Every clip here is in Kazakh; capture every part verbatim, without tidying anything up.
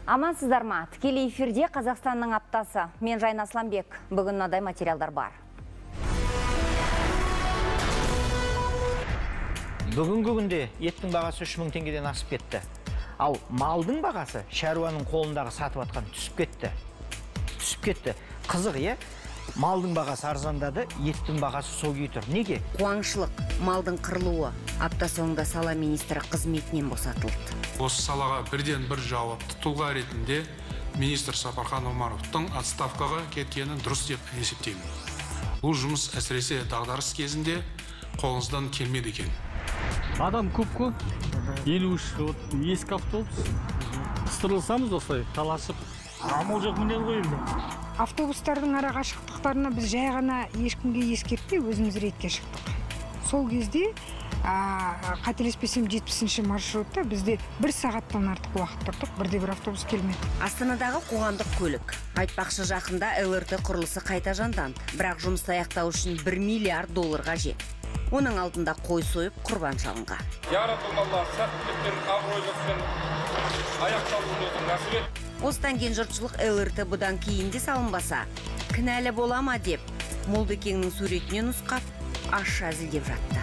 Амансыздар ма? Тікелей эфирде Қазақстанның аптасы. Мен Жайна Асламбек. Бүгін мынадай материалдар бар. Бүгінгі күнде еттің бағасы үш мың теңгеден асып кетті. Ал малдың бағасы шаруаның қолындағы сатып атқан түсіп кетті. Түсіп кетті. Қызық, е? Малдың бағасы арзандады, еттің бағасы сөгей тұр. Неге? Қуаңшылық, малдың қырылуы. Апта соңында сала министрі қызметінен босатылды. Осы салаға бірден бір жауапты тұлға ретінде министр Сапархан Омаровтың отставкаға кеткенін дұрыс деп есептеймін. Бұл жұмыс әсіресе дағдарыс кезінде қолыңыздан келмеді екен. Адам көп қой. елу үш ескі автобус. Қыстырылсамыз осылай таласып. Амал жоқ мінен ғой енді. Автобустардың ара қашықтықтарына біз жай ғана ешкімге ескертпей өзіміз рейдке шықтық. Сол кезде қателеспесем жетпісінші маршрутта бізде бір сағаттан артық уақыт тұрдық, бірде бір автобус келмеді. Астанадағы қоғамдық көлік. Айтпақшы жақында ЛРТ құрылысы қайта жанданды. Бірақ жұмысты аяқтау үшін бір миллиард доллар қажет. Оның алдында қой сойып құрбан шалынған. Яратылмалла сәттілік пен абыройлықпен аяқталуын насіп ет. Осыдан кейін жұртшылық ЛРТ бұдан кейін де салынбаса, кінәлі бола ма деп, Молдекеңнің суретінен нұсқап, аш әзілдеп жатты.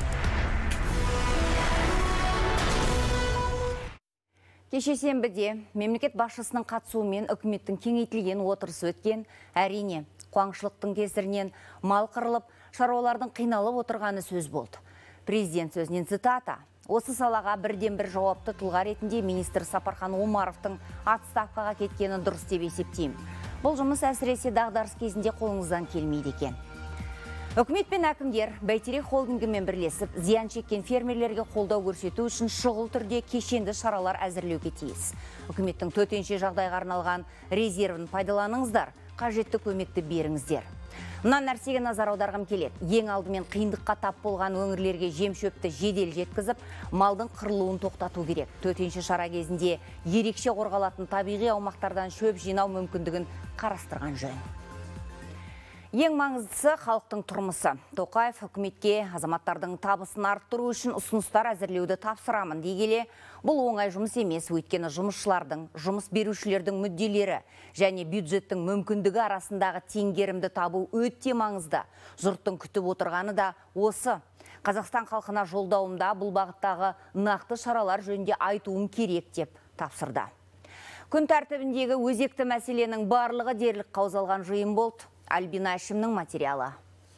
Кеше сенбіде мемлекет басшысының қатысуымен үкіметтің кеңейтілген отырысы өткен. Әрине, қуаңшылықтың кесірінен мал қырылып, шаруалардың қиналып отырғаны сөз болды. Президент сөзінен цитата: осы салаға бірден бір жауапты тұлға ретінде министр Сапархан Омаровтың отставкаға кеткені дұрыс деп есептеймін. Бұл жұмыс әсіресе дағдарыс кезінде қолыңыздан келмейді екен. Үкімет пен әкімдер Бәйтерек холдингімен бірлесіп, зиян шеккен фермерлерге қолдау көрсету үшін шұғыл түрде кешенді шаралар әзірлеуге тиіс. Үкіметтің төтенше жағдайға арналған резервін пайдаланыңыздар, қажетті көмекті беріңіздер. Мына нәрсеге назар аударғым келеді. Ең алдымен қиындыққа тап болған өңірлерге жем шөпті жедел жеткізіп, малдың қырылуын тоқтату керек. Төтенше шара кезінде ерекше қорғалатын табиғи аумақтардан шөп жинау мүмкіндігін қарастырған жөн. Ең маңыздысы халықтың тұрмысы. Тоқаев үкіметке азаматтардың табысын арттыру үшін ұсыныстар әзірлеуді тапсырамын дей келе, бұл оңай жұмыс емес, өйткені жұмысшылардың, жұмыс берушілердің мүдделері және бюджеттің мүмкіндігі арасындағы теңгерімді табу өте маңызды. Жұрттың күтіп отырғаны да осы. Қазақстан халқына жолдауымда бұл бағыттағы нақты шаралар жөнінде айтуым керек деп тапсырды. Күн тәртібіндегі өзекті мәселенің барлығы дерлік қаузалған жиын болды. Альбина Әшімнің материалы.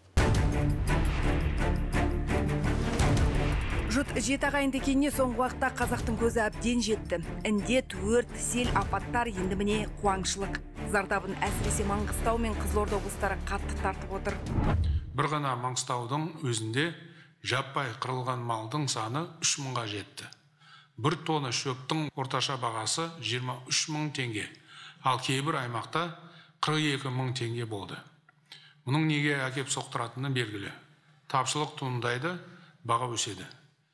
Жұт жеті ағайынды екеніне соңғы уақытта қазақтың көзі әбден жетті. Індет, өрт, сел, апаттар, енді міне қуаңшылық. Зардабын әсіресе Маңғыстау мен Қызылорда облыстары қатты тартып отыр. Бір ғана Маңғыстаудың өзінде жаппай қырылған малдың саны үш мыңға жетті. Бір тонна шөптің орташа бағасы жиырма үш мың теңге, ал кейбір аймақта қырық екі мың теңге болды. Мұның неге әкеп соқтыратыны белгілі. Тапшылық туындайды, баға өседі.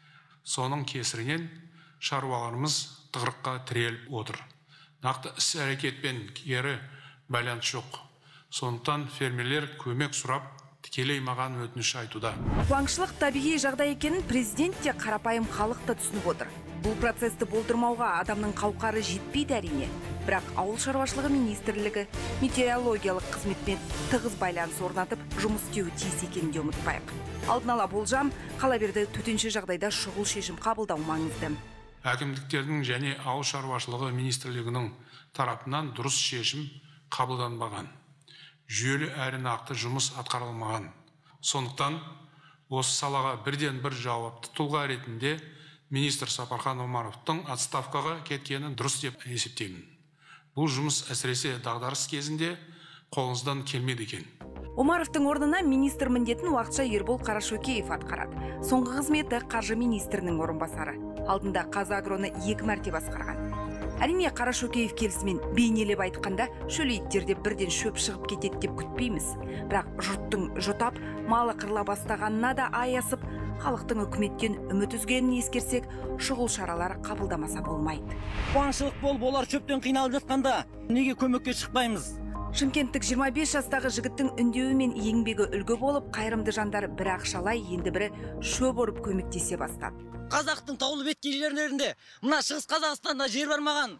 Соның кесірінен шаруаларымыз тығырыққа тіреліп отыр. Нақты іс әрекетпен кері байланыс жоқ. Сондықтан фермерлер көмек сұрап, тікелей маған өтініш айтуда. Қуаңшылық табиғи жағдай екенін президент те қарапайым халық та түсініп отыр. Бұл процесті болдырмауға адамның қауқары жетпейді әрине. Бірақ ауыл шаруашылығы министрлігі метеорологиялық қызметпен тығыз байланыс орнатып, жұмыс істеуі тиіс екенін де ұмытпайық. Алдын ала болжам, қала берді төтенше жағдайда шұғыл шешім қабылдау маңызды. Әкімдіктердің және ауыл шаруашылығы министрлігінің тарапынан дұрыс шешім қабылданбаған. Жүйелі әрі нақты жұмыс атқарылмаған. Сондықтан осы салаға бірден бір жауапты тұлға ретінде министр Сапархан Омаровтың отставкаға кеткенін дұрыс деп есептеймін. Бұл жұмыс әсіресе дағдарыс кезінде қолыңыздан келмеді екен. Омаровтың орнына министр міндетін уақытша Ербол Қарашөкеев атқарады. Соңғы қызметі қаржы министрінің орынбасары. Алдында Қазагроны екі мәрте басқарған. Әрине, Қарашөкеев келісімен бейнелеп айтқанда шөлейттерде бірден шөп шығып кетеді деп күтпейміз. Бірақ жұрттың жұтап, малы қырыла бастағанына да аясып, халықтың үкіметтен үміт үзгенін ескерсек, шұғыл шаралар қабылдамаса болмайды. Қуаңшылық болып, олар шөптен қиналып жатқанда неге көмекке шықпаймыз? Шымкенттік жиырма бес жастағы жігіттің үндеуі мен еңбегі үлгі болып, қайырымды жандар бір ақшалай, енді бірі шөп орып көмектесе бастады. Қазақтың таулы беткейлерінде, мына Шығыс Қазақстанда жер бармаған,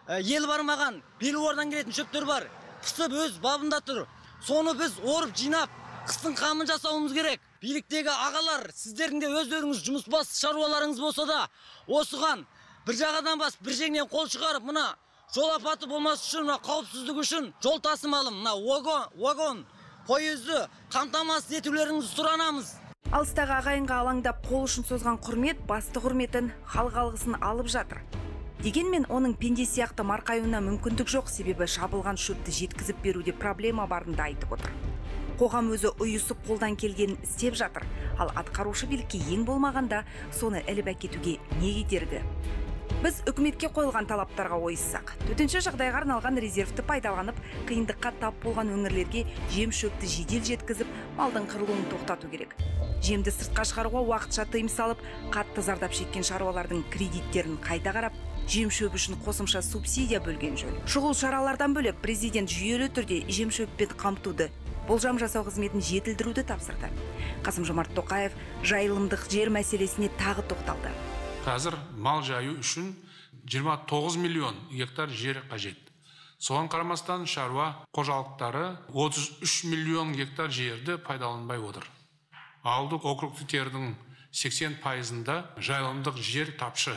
ел бармаған белуардан келетін шөптер бар. Пісіп өз бабында тұр. Соны біз орып жинап, қыстың қамын жасауымыз керек. Биліктегі ағалар, сіздердің де өздеріңіз жұмыс бас шаруаларыңыз болса да, осыған бір жағадан бас, бір жеңнен қол шығарып, мына жол апаты болмас үшін, мына қауіпсіздік үшін жол тасымалын, мына вагон, вагон, пойызды қамтамасыз етулеріңізді сұранамыз. Алыстағы ағайынға алаңдап қол ұшын созған құрмет басты құрметін, халық алғысын алып жатыр. Дегенмен оның пенде сияқты марқаюына мүмкіндік жоқ, себебі шабылған шөпті жеткізіп беруде проблема барын да айтып отыр. Қоғам өзі ұйысып қолдан келгенін істеп жатыр, ал атқарушы билікке ең болмағанда соны іліп әкетуге не кедергі? Біз үкіметке қойылған талаптарға ойыссақ, төтенше жағдайға арналған резервті пайдаланып, қиындыққа тап болған өңірлерге жем шөпті жедел жеткізіп, малдың қырылуын тоқтату керек. Жемді сыртқа шығаруға уақытша тыйым салып, қатты зардап шеккен шаруалардың кредиттерін қайта қарап, жем шөп үшін қосымша субсидия бөлген жөн. Шұғыл шаралардан бөлек президент жүйелі түрде жем шөппен қамтуды, болжам жасау қызметін жетілдіруді тапсырды. Қасым-Жомарт Тоқаев жайылымдық жер мәселесіне тағы тоқталды. Қазір мал жаю үшін жиырма тоғыз миллион гектар жер қажет. Соған қарамастан шаруа қожалықтары отыз үш миллион гектар жерді пайдаланбай отыр. Ауылдық округтердің сексен пайызында жайылымдық жер тапшы.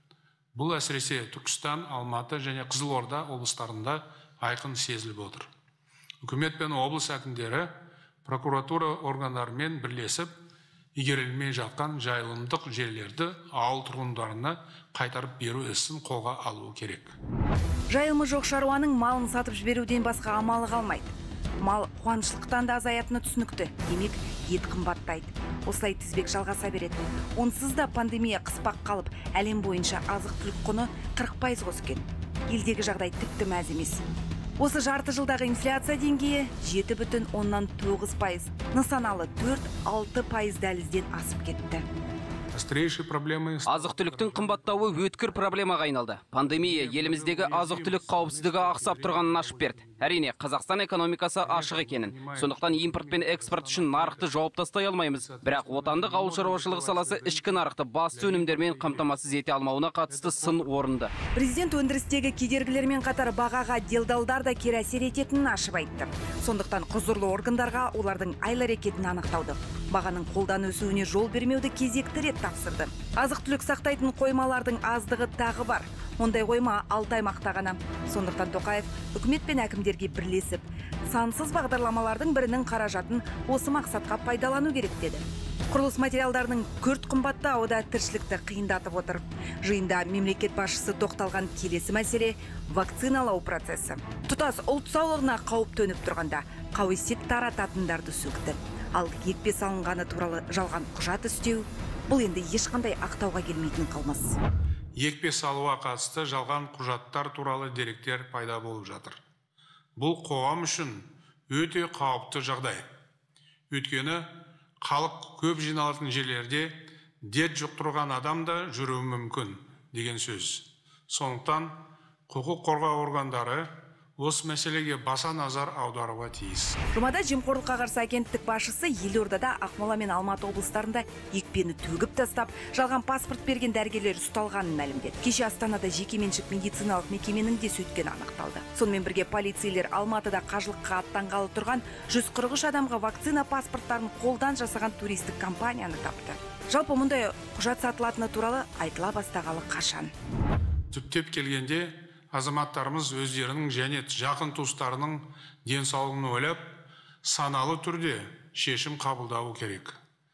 Бұл әсіресе Түркістан, Алматы және Қызылорда облыстарында айқын сезіліп отыр. Үкімет пен облыс әкімдері прокуратура органдарымен бірлесіп, игерілмей жатқан жайылымдық жерлерді ауыл тұрғындарына қайтарып беру ісін қолға алу керек. Жайылымы жоқ шаруаның малын сатып жіберуден басқа амалы қалмайды. Мал қуаңшылықтан да азаятыны түсінікті, демек ет қымбаттайды. Осылай тізбек жалғаса береді. Онсыз да пандемия қыспақ қалып, әлем бойынша азық-түлік құны қырық пайыз өскен. Елдегі жағдай тіпті мәз емес. Осы жарты жылдағы инфляция деңгейі жеті бүтін оннан тоғыз пайыз, нысаналы төрт алты пайыз дәлізден асып кетті. Азық-түліктің қымбаттауы өткір проблемаға айналды. Пандемия еліміздегі азық-түлік қауіпсіздігі ақсап тұрғанын ашып берді. Әрине, Қазақстан экономикасы ашық екенін. Сондықтан импорт пен экспорт үшін нарықты жауып тастай алмаймыз. Бірақ отандық ауыл шаруашылығы саласы ішкі нарықты басты өнімдермен қамтамасыз ете алмауына қатысты сын орынды. Президент өндірістегі кедергілермен қатар бағаға делдалдар да кері әсер ететінін ашып айтты. Сондықтан құзырлы органдарға олардың айлы-әрекетін анықтауды, бағаның қолдан өсуіне жол бермеуді кезекті рет тапсырды. Азық-түлік сақтайтын қоймалардың аздығы тағы бар. Ондай қойма алты аймақта ғана. Сондықтан Тоқаев үкімет пен әкімдерге бірлесіп, сансыз бағдарламалардың бірінің қаражатын осы мақсатқа пайдалану керек деді. Құрылыс материалдарының күрт қымбаттауы да тіршілікті қиындатып отыр. Жиында мемлекет басшысы тоқталған келесі мәселе вакциналау процесі. Тұтас ұлт саулығына қауіп төніп тұрғанда қауесет тарататындарды сөкті. Ал екпе салынғаны туралы жалған құжат істеу, бұл енді ешқандай ақтауға келмейтін қылмыс. Екпе салуға қатысты жалған құжаттар туралы деректер пайда болып жатыр. Бұл қоғам үшін өте қауіпті жағдай. Өйткені халық көп жиналатын жерлерде дерт жұқтырған адам да жүруі мүмкін деген сөз. Сондықтан құқық қорғау органдары осы мәселеге баса назар аударуға тиіс. Жұмада жемқорлыққа қарсы агенттік басшысы Елордада, Ақмола мен Алматы облыстарында екпені төгіп тастап, жалған паспорт берген дәрігерлер ұсталғанын мәлімдеді. Кеше Астанада жекеменшік медициналық мекеменің де сөйткені анықталды. Сонымен бірге полицейлер Алматыда қажылыққа аттанғалы тұрған жүз қырық үш адамға вакцина паспорттарын қолдан жасаған туристік компанияны тапты. Жалпы мұндай құжат сатылатыны туралы айтыла бастағалы қашан. Түптеп келгенде азаматтарымыз өздерінің және жақын туыстарының денсаулығын ойлап, саналы түрде шешім қабылдауы керек.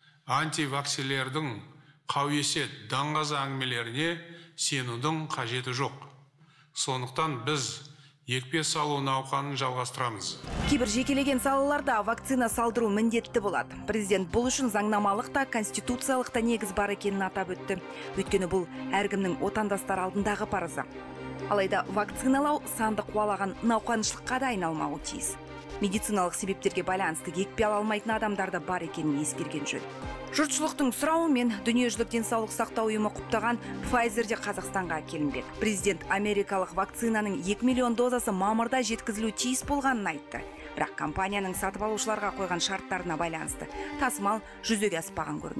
Антиваксилердің қауесет даңғаза әңгімелеріне сенудің қажеті жоқ. Сондықтан біз екпе салу науқанын жалғастырамыз. Кейбір жекелеген салаларда вакцина салдыру міндетті болады. Президент бұл үшін заңнамалық та, конституциялық та негіз бар екенін атап өтті. Өйткені бұл әркімнің отандастар алдындағы парызы. Алайда вакциналау санды қуалаған науқаншылыққа да айналмауы тиіс. Медициналық себептерге байланысты екпе ала алмайтын адамдар да бар екенін ескерген жөн. Жұртшылықтың сұрауымен дүниежүзілік денсаулық сақтау ұйымы құптаған Pfizer де Қазақстанға әкелінбек. Президент америкалық вакцинаның екі миллион дозасы мамырда жеткізілу тиіс болғанын айтты. Бірақ компанияның сатып алушыларға қойған шарттарына байланысты тасымал жүзеге аспаған көрінеді.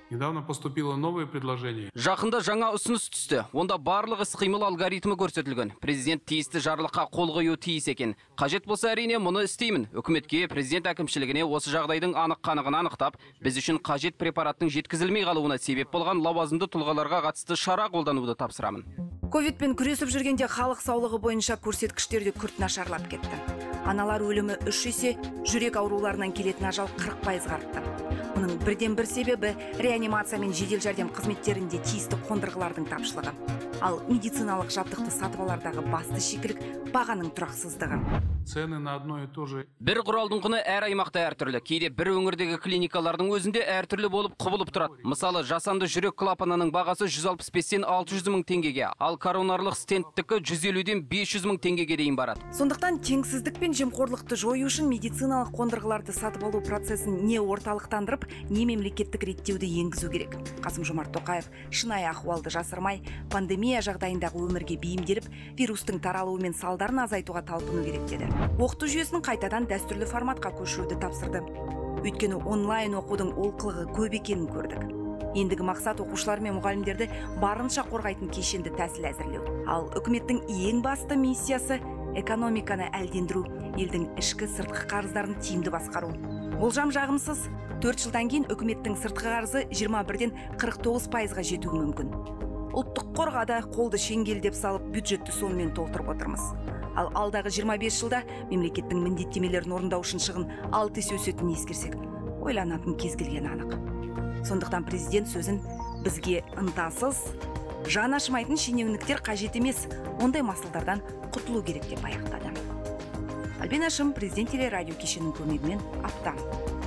Недавно поступило новое предложение. Жақында жаңа ұсыныс түсті. Онда барлық іс-қимыл алгоритмі көрсетілген. Президент тиісті жарлыққа қол қою тиіс екен. Қажет болса әрине мұны істеймін. Үкіметке, президент әкімшілігіне осы жағдайдың анық-қанығын анықтап, біз үшін қажет препараттың жеткізілмей қалуына себеп болған лауазымды тұлғаларға қатысты шара қолдануды тапсырамын. Ковидпен күресіп жүргенде халық саулығы бойынша көрсеткіштерде күрт нашарлап кетті. Аналар өлімі үш есе, жүрек ауруларынан келетін ажал қырық пайызға артты. Мұның бірден бір себебі реанимация мен жедел жәрдем қызметтерінде тиісті қондырғылардың тапшылығы. Ал медициналық жабдықты сатып алардағы басты шикілік бағаның тұрақсыздығы. Цены на одно и то же. Бір құралдың құны әр аймақта әртүрлі. Кейде бір өңірдегі клиникалардың өзінде әртүрлі болып құбылып тұрады. Мысалы, жасанды жүрек клапанының бағасы жүз алпыс бестен алты жүз мың теңгеге, ал коронарлық стенттікі жүз елуден бес жүз мың теңгеге дейін барады. Сондықтан теңсіздік пен жемқорлықты жою үшін медициналық қондырғыларды сатып алу процесін не орталықтандырып, не мемлекеттік реттеуді енгізу керек. Қасым-Жомарт Тоқаев шынайы ахуалды жасырмай, пандемия жағдайындағы өмірге бейімделіп, вирустың таралуы мен салдарын азайтуға талпыну керек деді. Оқыту жүйесін қайтадан дәстүрлі форматқа көшіруді тапсырды. Өйткені онлайн оқудың олқылығы көп екенін көрдік. Ендігі мақсат оқушылар мен мұғалімдерді барынша қорғайтын кешенді тәсіл әзірлеу. Ал үкіметтің ең басты миссиясы экономиканы әлдендіру, елдің ішкі сыртқы қарыздарын тиімді басқару. Болжам жағымсыз, төрт жылдан кейін үкіметтің сыртқы қарызы жиырма бірден қырық тоғыз пайызға жетуі мүмкін. Ұлттық қорға да қолды шеңгелдеп салып, бюджетті сонымен толтырып отырмыз. Ал алдағы жиырма бес жылда мемлекеттің міндеттемелерін орындау үшін шығын алты есе өсетінін ескерсек, ойланатын кез келгені анық. Сондықтан президент сөзін бізге ынтасыз, жан ашымайтын шенеуніктер қажет емес, ондай масылдардан құтылу керек деп аяқтады. Альбина Шым, президент телерадио кешенінің көмегімен аптан.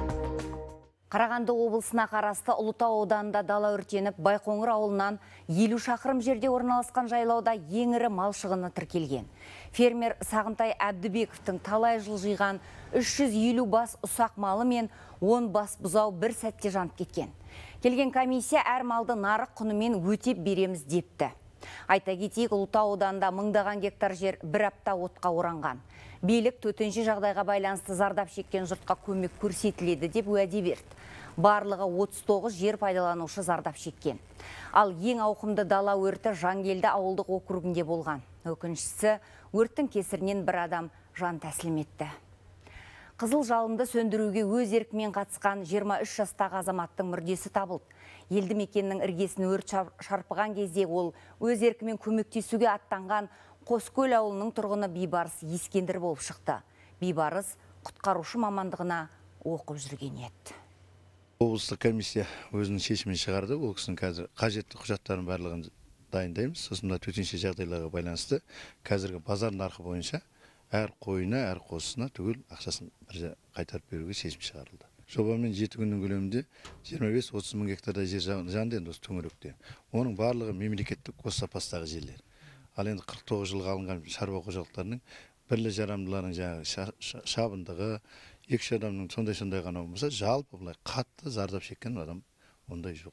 Қарағанды облысына қарасты Ұлытау ауданында дала өртеніп, Байқоңыр ауылынан елу шақырым жерде орналасқан жайлауда ең ірі мал шығыны тіркелген. Фермер Сағынтай Әбдібековтің талай жыл жиған үш жүз елу бас ұсақ малы мен он бас бұзау бір сәтте жанып кеткен. Келген комиссия әр малды нарық құнымен өтеп береміз депті. Айта кетейік, Ұлытау ауданында мыңдаған гектар жер бір апта отқа оранған. Билік төтенше жағдайға байланысты зардап шеккен жұртқа көмек көрсетіледі деп уәде берді. Барлығы отыз тоғыз жер пайдаланушы зардап шеккен. Ал ең ауқымды дала өрті Жангелді ауылдық округінде болған. Өкінішісі, өрттің кесірінен бір адам жан тәсілім етті. Қызыл жалынды сөндіруге өз еркімен қатысқан жиырма үш жастағы азаматтың мүрдесі табылды. Елді мекеннің іргесін өрт шарпыған кезде ол өз еркімен көмектесуге аттанған Қоскөл ауылының тұрғыны Бейбарыс Ескендір болып шықты. Бейбарыс құтқарушы мамандығына оқып жүрген еді. Облыстық комиссия өзінің шешімін шығарды. Ол кісінің қазір қажетті құжаттарын барлығын дайындаймыз. Сосын төтенше жағдайларға байланысты қазіргі базар нарқы бойынша әр қойына, әр қозысына түгел ақшасын бір қайтарып беруге шешім шығарылды. Жобамен жеті күннің көлемінде жиырма бес отыз мың гектарда жер жанды енді осы төңіректе. Оның барлығы мемлекеттік қос запастағы жерлер. Ал енді қырық тоғыз жылға алынған шаруа қожалықтарының бірлі жарамдыларының жаңағы шабындығы, екі үш адамның сондай-сондай ғана болмаса, жалпы былай қатты зардап шеккен адам ондай жоқ.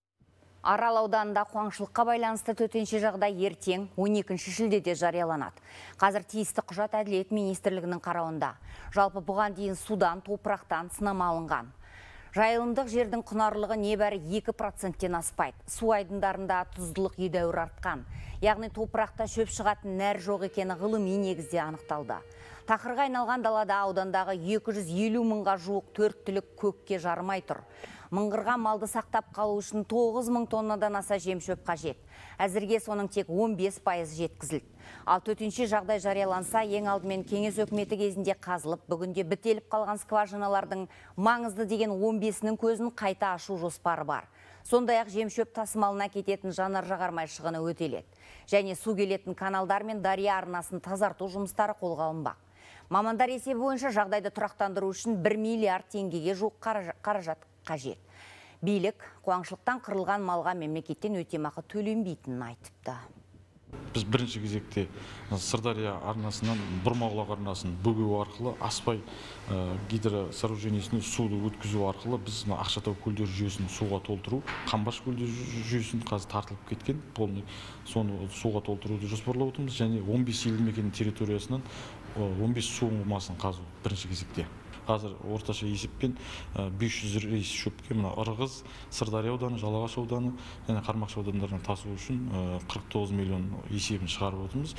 Арал ауданында қуаңшылыққа байланысты төтенше жағдай ертең он екінші шілдеде жарияланады. Қазір тиісті құжат Әділет министрлігінің қарауында. Жалпы бұған дейін судан, топырақтан сынама алынған. Жайылымдық жердің құнарлығы небәрі екі проценттен аспайды. Су айдындарында тұздылық едәуір артқан. Яғни топырақта шөп шығатын нәр жоқ екені ғылыми негізде анықталды. Тақырға айналған далада аудандағы екі жүз елу мыңға жуық төрт түлік көкке жарымай тұр. Мыңғырған малды сақтап қалу үшін тоғыз мың тоннадан аса жем шөп қажет. Әзірге соның тек он бес пайызы жеткізілді. Ал төтенше жағдай жарияланса, ең алдымен кеңес өкіметі кезінде қазылып, бүгінде бітеліп қалған скважиналардың маңызды деген он бесінің көзін қайта ашу жоспары бар. Сондай-ақ жем-шөп тасымалына кететін жанар-жағармай шығыны өтеледі. Және су келетін каналдар мен дария арнасын тазарту жұмыстары қолға алынбақ. Мамандар есебі бойынша жағдайды тұрақтандыру үшін бір миллиард теңгеге жуық қаражат қажет. Билік қуаңшылықтан қырылған малға мемлекеттен өтемақы төленбейтінін айтыпты. Біз бірінші кезекте Сырдария арнасынан Бұрмағұлақ арнасын бөгеу арқылы Аспай гидросооружениесіне суды өткізу арқылы біз Ақшатау көлдер жүйесін суға толтыру, Қамбаш көлдер жүйесін қазір тартылып кеткен, соны суға толтыруды жоспарлап отырмыз, және он бес елді мекеннің территориясынан он бес су ұңғымасын қазу бірінші кезекте. қазір орташа есеппен бес жүз рейс шөпке мына Ырғыз, Сырдария ауданы, Жалағаш ауданы және Қармақшы аудандарына тасу үшін қырық тоғыз миллион есебін шығарып отырмыз.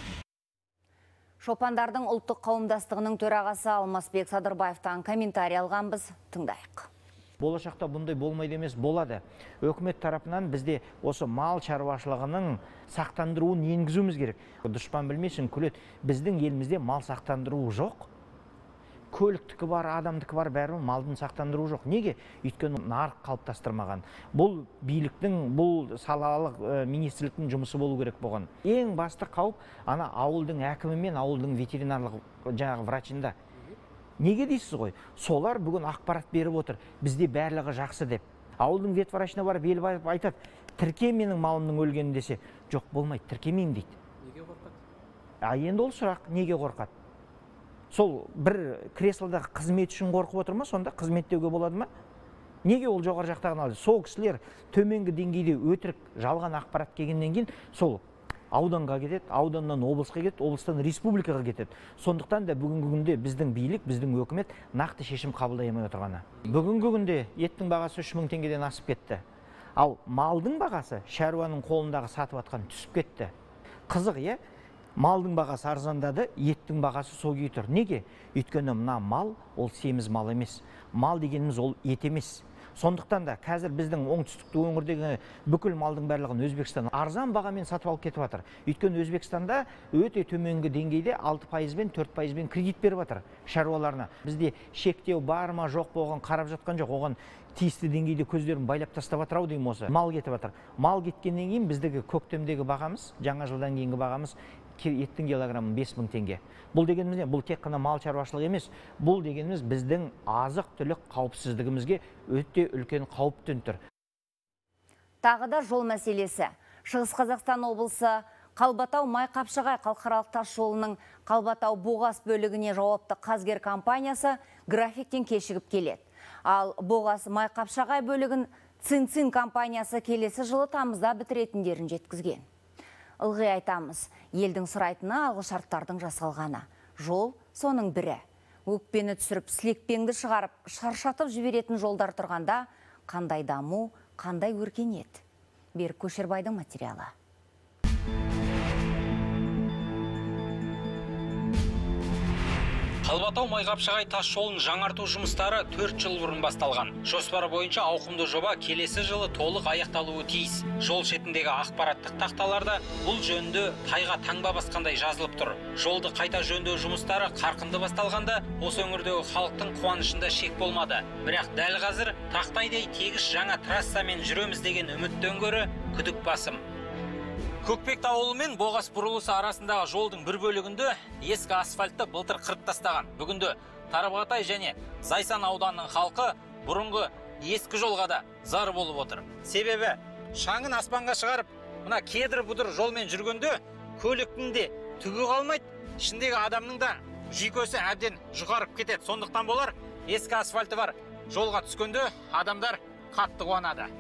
Шопандардың ұлттық қауымдастығының төрағасы Алмасбек Садырбаевтан комментарий алғанбыз, тыңдайық. Болашақта бұндай болмайды емес, болады. Өкімет тарапынан бізде осы мал шаруашылығының сақтандыруын енгізуіміз керек. Дұшпан білмесін, күлет. Біздің елімізде мал сақтандыру жоқ. Көліктікі бар, адамдікі бар, бәрі малдың сақтандыру жоқ. Неге? Өйткені нарық қалыптастырмаған. Бұл биліктің, бұл салалық министрліктің жұмысы болу керек болған. Ең басты қауіп ана ауылдың әкімі мен ауылдың ветеринарлық жаңағы врачында. Неге дейсіз ғой? Солар бүгін ақпарат беріп отыр. Бізде барлығы жақсы деп. Ауылдың ветврачына барып ел барып айтады, тірке менің малымның өлгенін десе, жоқ болмайды, тіркемеймін дейді. Неге қорқады? А енді ол сұрақ, неге қорқады? Сол бір креслодағы қызмет үшін қорқып отыр ма, сонда қызметтеуге болады ма? Неге ол жоғары жақтағын алды? Сол кісілер төменгі деңгейде өтірік жалған ақпарат келгеннен кейін сол ауданға кетеді, ауданнан облысқа кетеді, облыстан республикаға кетеді. Сондықтан да бүгінгі күнде біздің билік, біздің өкімет нақты шешім қабылдай алмай отырғаны. Бүгінгі күнде еттің бағасы үш мың теңгеден асып кетті. Ал малдың бағасы шаруаның қолындағы сатып атқан түсіп кетті. Қызық, е? Малдың бағасы арзандады, еттің бағасы сол күйі тұр. Неге? Өйткені мына мал ол семіз мал емес. Мал дегеніміз ол ет емес. Сондықтан да қазір біздің оңтүстікті өңірдегі бүкіл малдың барлығын Өзбекстан арзан бағамен сатып алып кетіп жатыр. Өйткені Өзбекстанда өте төменгі деңгейде алты пайызбен төрт пайызбен кредит беріп жатыр шаруаларына. Бізде шектеу бар ма жоқ болған қарап жатқан жоқ. Оған тиісті деңгейде көздерін байлап тастап жатыр ау деймін осы. Мал кетіп жатыр. Мал кеткеннен кейін біздегі көктемдегі бағамыз, жаңа жылдан кейінгі бағамыз еттің килограмы бес мың теңге. Бұл дегеніміз не? Бұл тек қана мал шаруашылығы емес. Бұл дегеніміз біздің азық түлік қауіпсіздігімізге өте үлкен қауіп төніп тұр. Тағы да жол мәселесі. Шығыс Қазақстан облысы Қалбатау Майқапшағай халықаралық тас жолының Қалбатау Боғас бөлігіне жауапты Қазгер компаниясы графиктен кешігіп келеді. Ал Боғас Майқапшағай бөлігін Цин-Цин компаниясы келесі жылы тамызда бітіретіндерін жеткізген. Ылғи айтамыз, елдің сұрайтыны алғы шарттардың жасалғаны. Жол соның бірі. Өкпені түсіріп, сілекпеңді шығарып, шаршатып жіберетін жолдар тұрғанда, қандай даму, қандай өркениет. Берік Көшербайдың материалы. Қалбатау Майқапшағай тас жолын жаңарту жұмыстары төрт жыл бұрын басталған. Жоспар бойынша ауқымды жоба келесі жылы толық аяқталуы тиіс. Жол шетіндегі ақпараттық тақталарда бұл жөнді тайға таңба басқандай жазылып тұр. Жолды қайта жөндеу жұмыстары қарқынды басталғанда, осы өңірдегі халықтың қуанышында шек болмады. Бірақ дәл қазір тақтайдай тегіс жаңа трассамен жүреміз деген үміттен гөрі күдік басым. Көкпекті ауылы мен Боғас бұрылысы арасындағы жолдың бір бөлігінде ескі асфальтты былтыр қырып тастаған. Бүгінде Тарбағатай және Зайсан ауданының халқы бұрынғы ескі жолға да зар болып отыр. Себебі шаңын аспанға шығарып, мына кедір бұдыр жолмен жүргенде көліктің де түгі қалмайды, ішіндегі адамның да жүйкесі әбден жұқарып кетеді. Сондықтан болар ескі асфальты бар жолға түскенде адамдар қатты қуанады.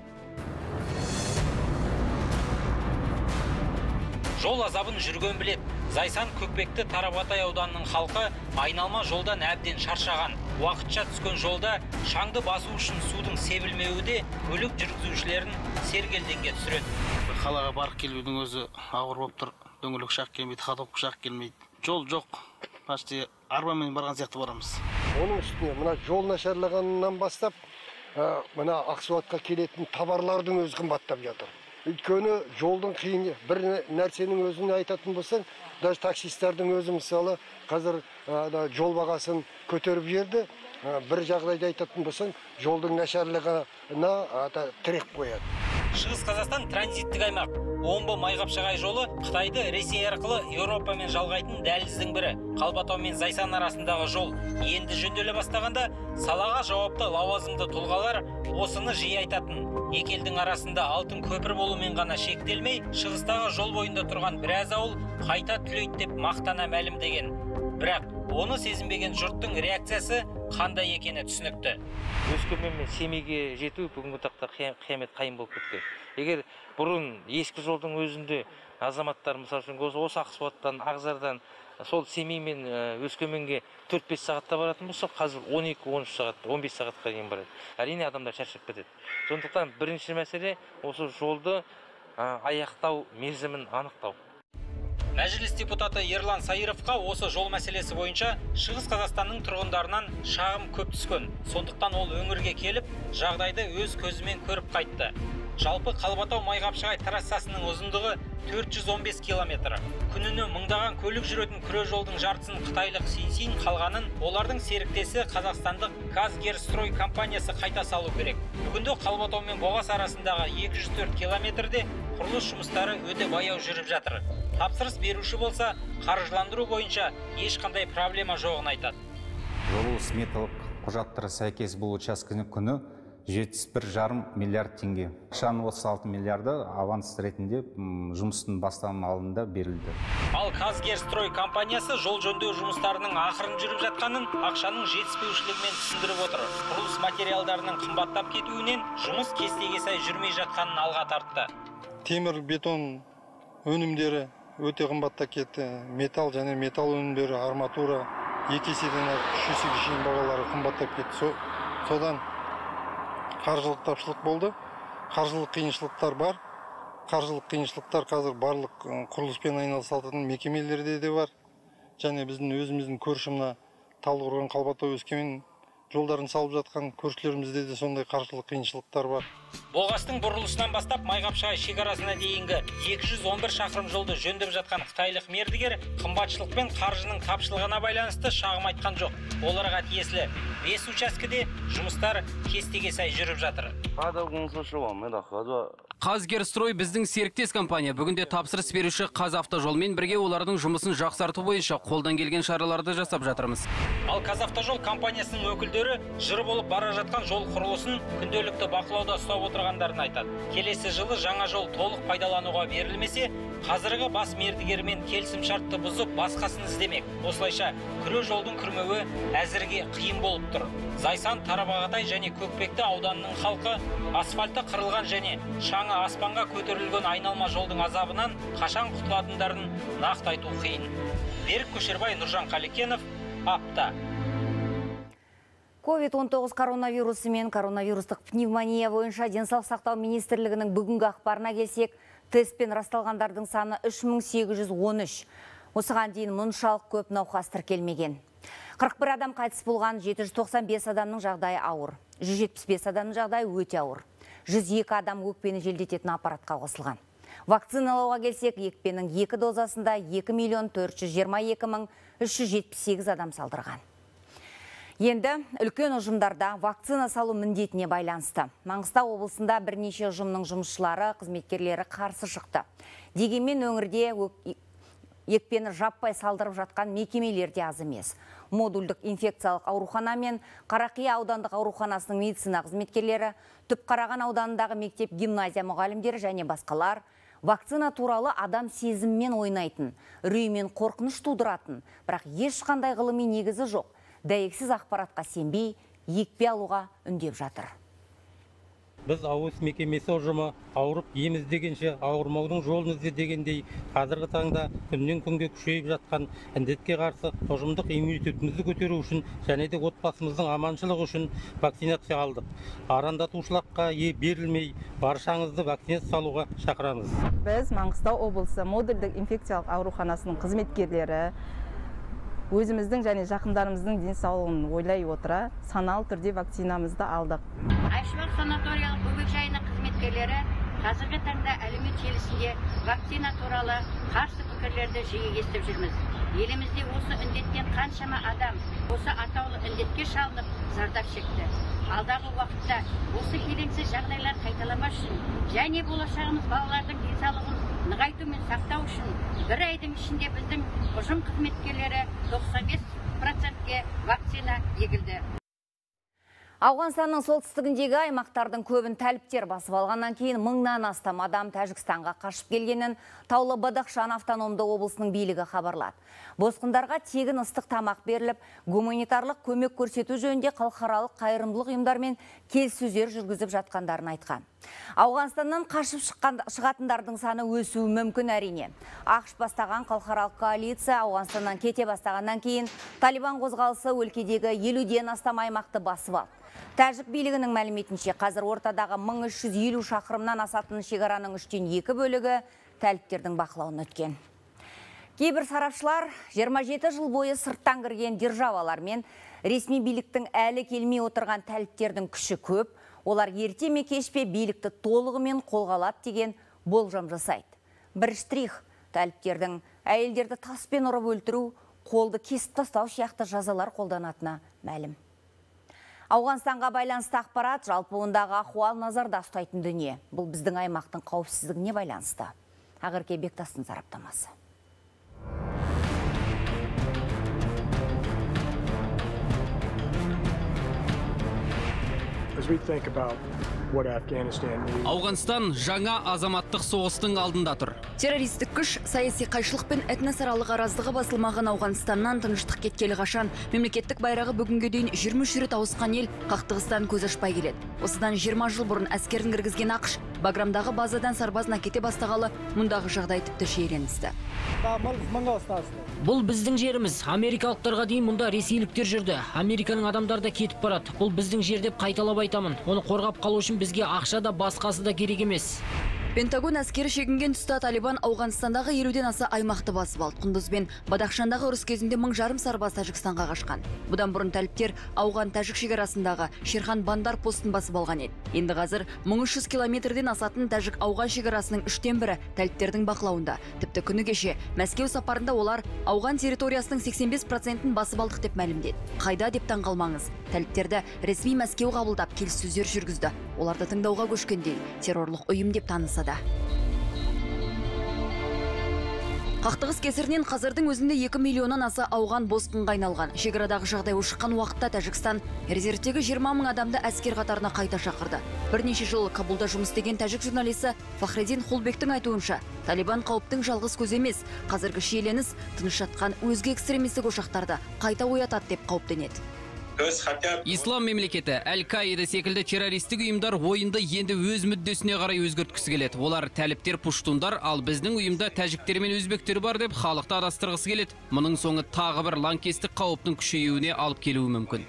Жол азабын жүрген білет. Зайсан Көкпекті Тарбағатай ауданының халқы айналма жолдан әбден шаршаған. Уақытша түскен жолда шаңды басу үшін судың себілмеуі де көлік жүргізушілерін сергелдеңге түсіреді. Қалаға барып келудің өзі ауыр болып тұр. Дөңгелек ұшақ келмейді, ходовка ұшақ келмейді. Жол жоқ. Почти арбамен барған сияқты барамыз. Оның үстіне мына жол нашарлағаннан бастап, мына Ақсуатқа келетін товарлардың өзі қымбаттап жатыр. Өйткені жолдың қиын, бір нәрсенің өзін айтатын болсаң, даже таксистердің өзі мысалы қазір жол бағасын көтеріп жерді, бір жағдайда айтатын болсаң, жолдың нашарлығына тірек қояды. Шығыс Қазақстан транзиттік аймақ. Омбы Майқапшағай жолы Қытайды Ресей арқылы Еуропамен жалғайтын дәліздің бірі. Қалбатау мен Зайсан арасындағы жол енді жөнделе бастағанда, салаға жауапты лауазымды тұлғалар осыны жиі айтатын. Екі елдің арасында алтын көпір болумен ғана шектелмей, шығыстағы жол бойында тұрған біраз ауыл қайта түлейді деп мақтана мәлімдеген. Бірақ оны сезінбеген жұрттың реакциясы қандай екені түсінікті. Өскемен мен Семейге жету бүгінгі тақта қиямет қайын болып кетті. Егер бұрын ескі жолдың өзінде азаматтар мысалы үшін осы Ақсуаттан, Ақзардан сол Семей мен Өскеменге төрт бес сағатта баратын болса, қазір он екі он үш сағат, он бес сағатқа дейін барады. Әрине адамдар шаршап кетеді. Сондықтан бірінші мәселе осы жолды аяқтау мерзімін анықтау. Мәжіліс депутаты Ерлан Сайыровқа осы жол мәселесі бойынша Шығыс Қазақстанның тұрғындарынан шағым көп түскен. Сондықтан ол өңірге келіп, жағдайды өз көзімен көріп қайтты. Жалпы Қалбатау-Майқапшағай трассасының ұзындығы төрт жүз он бес километр. Күніне мыңдаған көлік жүретін күре жолдың жартысын қытайлық Синсин, қалғанын олардың серіктесі қазақстандық Казгерстрой компаниясы қайта салу керек. Бүгінде Қалбатау мен Боғас арасындағы екі жүз төрт километрде құрылыс жұмыстары өте баяу жүріп жатыр. Тапсырыс беруші болса, қаржыландыру бойынша ешқандай проблема жоғын айтады. Жолы сметалық құжаттары сәйкес бұл учаскені күні жетпіс бір жарым миллиард теңге. Ақшаның отыз алты миллиарды аванс ретінде жұмыстың басталған алдында берілді. Ал Казгерстрой компаниясы жол жөндеу жұмыстарының ақырын жүріп жатқанын ақшаның жетіспеушілігімен түсіндіріп отыр. Құрылыс материалдарының қымбаттап кетуінен жұмыс кестеге сай жүрмей жатқанын алға тартты. Темір бетон өнімдері өте қымбаттап кетті. Металл және металл өнімдері, арматура екі еседен үш есеге шейін бағалары қымбаттап кетті. Содан қаржылық тапшылық болды. Қаржылық қиыншылықтар бар. Қаржылық қиыншылықтар қазір барлық құрылыспен айналысатын мекемелерде де бар. Және біздің өзіміздің көрші мына Талдықорған, Қалбатау, Өскемен жолдарын салып жатқан көршілерімізде де сондай қаржылық қиыншылықтар бар. Боғастың бұрылысынан бастап Майқапшағай шекарасына дейінгі екі жүз он бір шақырым жолды жөндеп жатқан қытайлық мердігер қымбатшылық пен қаржының тапшылығына байланысты шағым айтқан жоқ. Оларға тиесілі бес учаскеде жұмыстар кестеге сай жүріп жатыр. Казгерстрой біздің серіктес компания. Бүгінде тапсырыс беруші Қазавтожолмен бірге олардың жұмысын жақсарту бойынша қолдан келген шараларды жасап жатырмыз. Ал Қазавтожол компаниясының өкілдері жыр болып бара жатқан жол құрылысын күнделікті бақылауда ұстап отырғандарын айтады. Келесі жылы жаңа жол толық пайдалануға берілмесе, қазіргі бас мердігермен келісім шартты бұзып басқасын іздемек. Осылайша күре жолдың күрмеуі әзірге қиын болып тұр. Зайсан, Тарабағатай және Көкпекті ауданының халқы асфальты қырылған және шаңы аспанға көтерілген айналма жолдың азабынан қашан құтылатындарын нақты айту қиын. Берік Көшербай, Нұржан Қалекенов, апта. ковид он тоғыз коронавирусы мен коронавирустық пневмония бойынша денсаулық сақтау министрлігінің бүгінгі ақпарына келсек, тестпен расталғандардың саны үш мың сегіз жүз он үш. Осыған дейін мұншалық көп науқас тіркелмеген. қырық бір адам қайтыс болған, жеті жүз тоқсан бес адамның жағдайы ауыр. жүз жетпіс бес адамның жағдайы өте ауыр. жүз екі адам өкпені желдететін аппаратқа қосылған. Вакциналауға келсек, екпенің екі дозасында екі миллион төрт жүз жиырма екі мың үш жүз жетпіс сегіз адам салдырған. Енді үлкен ұжымдарда вакцина салу міндетіне байланысты. Маңғыстау облысында бірнеше ұжымның жұмысшылары, қызметкерлері қарсы шықты. Дегенмен өңірде екпені жаппай салдырып жатқан мекемелер де аз емес. Модульдік инфекциялық аурухана мен Қарақия аудандық ауруханасының медицина қызметкерлері, Түпқараған ауданындағы мектеп гимназия мұғалімдері және басқалар вакцина туралы адам сезіммен ойнайтын, үрей мен қорқыныш тудыратын, бірақ ешқандай ғылыми негізі жоқ, дәйексіз ақпаратқа сенбей, екпе алуға үндеп жатыр. Біз ауыз мекемесі ұжымы ауырып ем іздегенше ауырмаудың жолын ізде дегендей, қазіргі таңда күннен күнге күшейіп жатқан індетке қарсы ұжымдық иммунитетімізді көтеру үшін және де отбасымыздың аманшылығы үшін вакцинация алдық. Арандатушылыққа е берілмей, баршаңызды вакцинация салуға шақырамыз. Біз Маңғыстау облысы модульдік инфекциялық ауруханасының қызметкерлері өзіміздің және жақындарымыздың денсаулығын ойлай отыра, саналы түрде вакцинамызды алдық. Айшуақ санаториялық бөбекжайының қызметкерлері қазіргі таңда әлеумет желісінде вакцина туралы қарсы пікірлерді жиі естіп жүрміз. Елімізде осы індеттен қаншама адам осы атаулы індетке шалынып зардап шекті. Алдағы уақытта осы келеңсіз жағдайлар қайталамас үшін және болашағымыз балалардың денсаулығын нығайту мен сақтау үшін бір айдың ішінде біздің ұжым қызметкерлері тоқсан бес процентке вакцина егілді. Ауғанстанның солтүстігіндегі аймақтардың көбін тәліптер басып алғаннан кейін мыңнан астам адам Тәжікстанға қашып келгенін Таулы Бадахшан автономды облысының билігі хабарлады. Босқындарға тегін ыстық тамақ беріліп, гуманитарлық көмек көрсету жөнінде халықаралық қайырымдылық ұйымдармен келіссөздер жүргізіп жатқандарын айтқан. Ауғанстаннан қашып шығатындардың саны өсуі мүмкін әрине. Ақш бастаған халықаралық коалиция Ауғанстаннан кете бастағаннан кейін Талибан қозғалысы өлкедегі елуден астам аймақты басып алды. Тәжік билігінің мәліметінше қазір ортадағы мың үш жүз елу шақырымнан асатын шекараның үштен екі бөлігі тәліптердің бақылауына өткен. Кейбір сарапшылар жиырма жеті жыл бойы сырттан кірген державалар мен ресми биліктің әлі келмей отырған тәліптердің күші көп, олар ерте ме кеш пе билікті толығымен қолға алады деген болжам жасайды. Бір штрих тәліптердің әйелдерді таспен ұрып өлтіру, қолды кесіп тастау сияқты жазалар қолданатыны мәлім. Ауғанстанға байланысты ақпарат жалпы ондағы ахуал назарда ұстайтын дүние. Бұл біздің аймақтың қауіпсіздігіне байланысты. Ақерке Бектастың сараптамасы. Ауғанстан жаңа азаматтық соғыстың алдында тұр. Террористік күш, саяси қайшылық пен этносаралық араздығы басылмаған Ауғанстаннан тыныштық кеткелі қашан мемлекеттік байрағы бүгінге дейін жиырма үш рет ауысқан ел қақтығыстан көз ашпай келеді. Осыдан жиырма жыл бұрын әскерін кіргізген ақш Баграмдағы базадан сарбазына кете бастағалы мұндағы жағдай тіпті шиеленісті. Бұл біздің жеріміз. Америкалықтарға дейін мұнда ресейліктер жүрді. Американың адамдары да кетіп барады. Бұл біздің жер деп қайталап айтамын. Оны қорғап қалу үшін бізге ақша да басқасы да керек емес. Пентагон әскері шегінген тұста Талибан Ауғанстандағы елуден аса аймақты басып алды. Құндыз бен Бадахшандағы ұрыс кезінде мың жарым сарбаз Тәжікстанға қашқан. Бұдан бұрын тәліптер Ауған-Тәжік шекарасындағы Шерхан Бандар постын басып алған еді. Енді қазір мың үш жүз километрден асатын Тәжік-Ауған шекарасының үштен бірі тәліптердің бақылауында. Тіпті күні кеше Мәскеу сапарында олар Ауған территориясының сексен бес процентін басып алдық деп мәлімдеді. Қайда деп таңғалмаңыз. Тәліптерді ресми Мәскеу қабылдап келіссөздер жүргізді. Оларды тыңдауға көшкендей террорлық ұйым деп таныса да. Қақтығыс кесірінен қазірдің өзінде екі миллионнан аса ауған босқынға айналған. Шекарадағы жағдай ушыққан уақытта Тәжікстан резервтегі жиырма мың адамды әскер қатарына қайта шақырды. Бірнеше жыл Кабулда жұмыс істеген тәжік журналисі Фахреддин Хулбектің айтуынша, Талибан қауіптің жалғыз көзі емес, қазіргі шиеленіс тыныш жатқан өзге экстремистік ошақтарды қайта оятады деп қауіптенеді. Ислам мемлекеті, Әл-Каида секілді террористік ұйымдар ойынды енді өз мүддесіне қарай өзгерткісі келеді. Олар тәліптер пуштундар, ал біздің ұйымда тәжіктер мен өзбектер бар деп халықты адастырғысы келеді. Мұның соңы тағы бір лаңкестік қауіптің күшеюіне алып келуі мүмкін.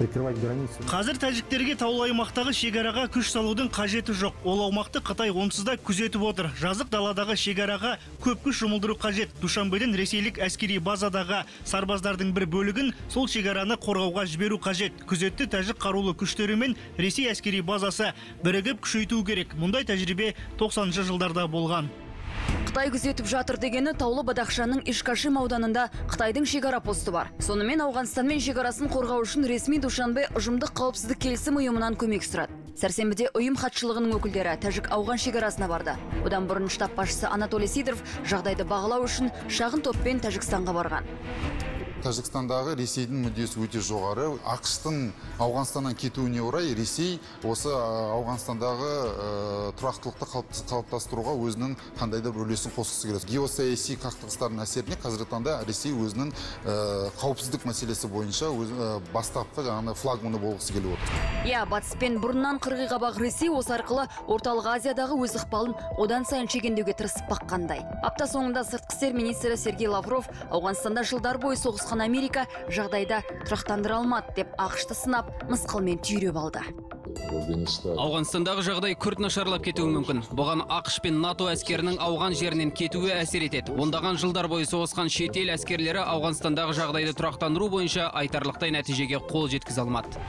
Қазір тәжіктерге таулы аймақтағы шекараға күш салудың қажеті жоқ. Ол аумақты Қытай онсыз да күзетіп отыр. Жазық даладағы шекараға көп күш жұмылдыру қажет. Душанбеден ресейлік әскери базадағы сарбаздардың бір бөлігін сол шекараны қорғауға жіберу қажет. Күзетті тәжік қарулы күштері мен Ресей әскери базасы бірігіп күшейту керек. Мұндай тәжірибе тоқсаныншы жылдарда болған. Қытай күзетіп жатыр дегені Таулы Бадахшанның Ишкашим ауданында Қытайдың шекара посты бар. Сонымен Ауғанстанмен шекарасын қорғау үшін ресми Душанбе ұжымдық қауіпсіздік келісім ұйымынан көмек сұрады. Сәрсенбіде ұйым хатшылығының өкілдері Тәжік-Ауған шекарасына барды. Одан бұрын штаб басшысы Анатолий Сидоров жағдайды бағалау үшін шағын топпен Тәжікстанға барған. Тәжікстандағы Ресейдің мүддесі өте жоғары. ақш-тың Ауғанстаннан кетуіне орай Ресей осы Ауғанстандағы тұрақтылықты қалыптастыруға өзінің қандай да бір үлесін қосқысы келеді. Геосаяси қақтығыстардың әсеріне қазіргі таңда Ресей өзінің қауіпсіздік мәселесі бойынша бастапқы жаңағы флагманы болғысы келіп отыр. Иә, батыспен бұрыннан қырғи қабақ Ресей осы арқылы Орталық Азиядағы өз ықпалын одан сайын шегендеуге тырысып баққандай. Апта соңында сыртқы істер министрі Сергей Лавров Ауғанстанда жылдар бойы соғысқан Америка жағдайда тұрақтандыра алмады деп ақшты сынап, мысқылмен түйреп алды. Ауғанстандағы жағдай күрт нашарлап кетуі мүмкін. Бұған ақш пен НАТО әскерінің ауған жерінен кетуі әсер етеді. Ондаған жылдар бойы соғысқан шетел әскерлері Ауғанстандағы жағдайды тұрақтандыру бойынша айтарлықтай нәтижеге қол жеткізе алмады.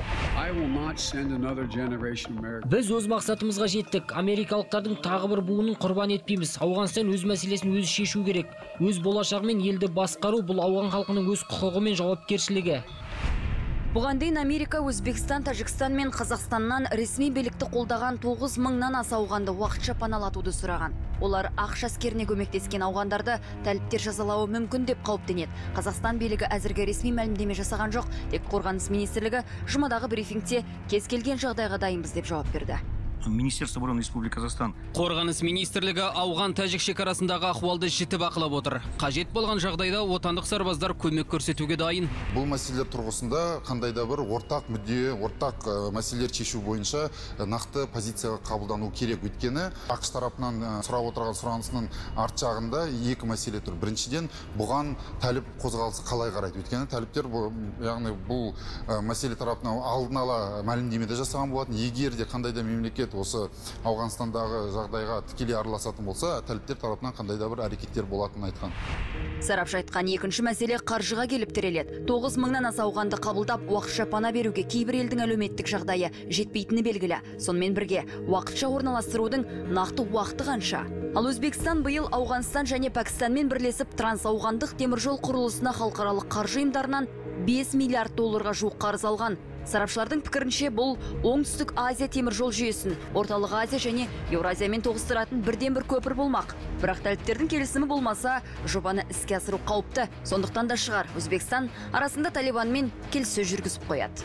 Біз өз мақсатымызға жеттік. Америкалықтардың тағы бір буынын құрбан етпейміз. Ауғанстан өз мәселесін өзі шешу керек. Өз болашағымен елді басқару бұл ауған халқының өз құқығы мен жауапкершілігі. Бұған дейін Америка, Өзбекстан, Тәжікстан мен Қазақстаннан ресми билікті қолдаған тоғыз мыңнан аса ауғанды уақытша паналатуды сұраған. Олар ақш әскеріне көмектескен ауғандарды тәліптер жазалауы мүмкін деп қауіптенеді. Қазақстан билігі әзірге ресми мәлімдеме жасаған жоқ, тек қорғаныс министрлігі жұмадағы брифингте кез келген жағдайға дайынбыз деп жауап берді. Министерство обороны Республики Казахстан. Қорғаныс министрлігі ауған-тәжік шекарасындағы ахуалды жіті бақылап отыр. Қажет болған жағдайда отандық сарбаздар көмек көрсетуге дайын. Бұл мәселелер тұрғысында қандай да бір ортақ мүдде, ортақ мәселелер шешу бойынша нақты позицияға қабылдану керек. Өйткені ақш тарапынан сұрап отырған сұранысының арт жағында екі мәселе тұр. Біріншіден, бұған тәліп қозғалысы қалай қарайды? Өйткені тәліптер яғни бұл мәселе тарапынан алдын ала мәлімдемеде жасаған болатын. Егер де қандай да мемлекет осы Ауғанстандағы жағдайға тікелей араласатын болса, тәліптер тарапынан қандай да бір әрекеттер болатынын айтқан. Сарапшы айтқан екінші мәселе қаржыға келіп тіреледі. тоғыз мыңнан аса ауғанды қабылдап, уақытша пана беруге кейбір елдің әлеуметтік жағдайы жетпейтіні белгілі. Сонымен бірге, уақытша орналастырудың нақты уақыты қанша? Ал Өзбекстан биыл Ауғанстан және Пәкістанмен бірлесіп трансауғандық теміржол құрылысына халықаралық қаржы ұйымдарынан бес миллиард долларға жуық қарыз алған. Сарапшылардың пікірінше бұл Оңтүстік Азия теміржол жүйесін Орталық Азия және Еуразиямен тоғыстыратын бірден бір көпір болмақ. Бірақ тәліптердің келісімі болмаса, жобаны іске асыру қауіпті. Сондықтан да шығар, Өзбекстан арасында Талибанмен келіссөз жүргізіп қояды.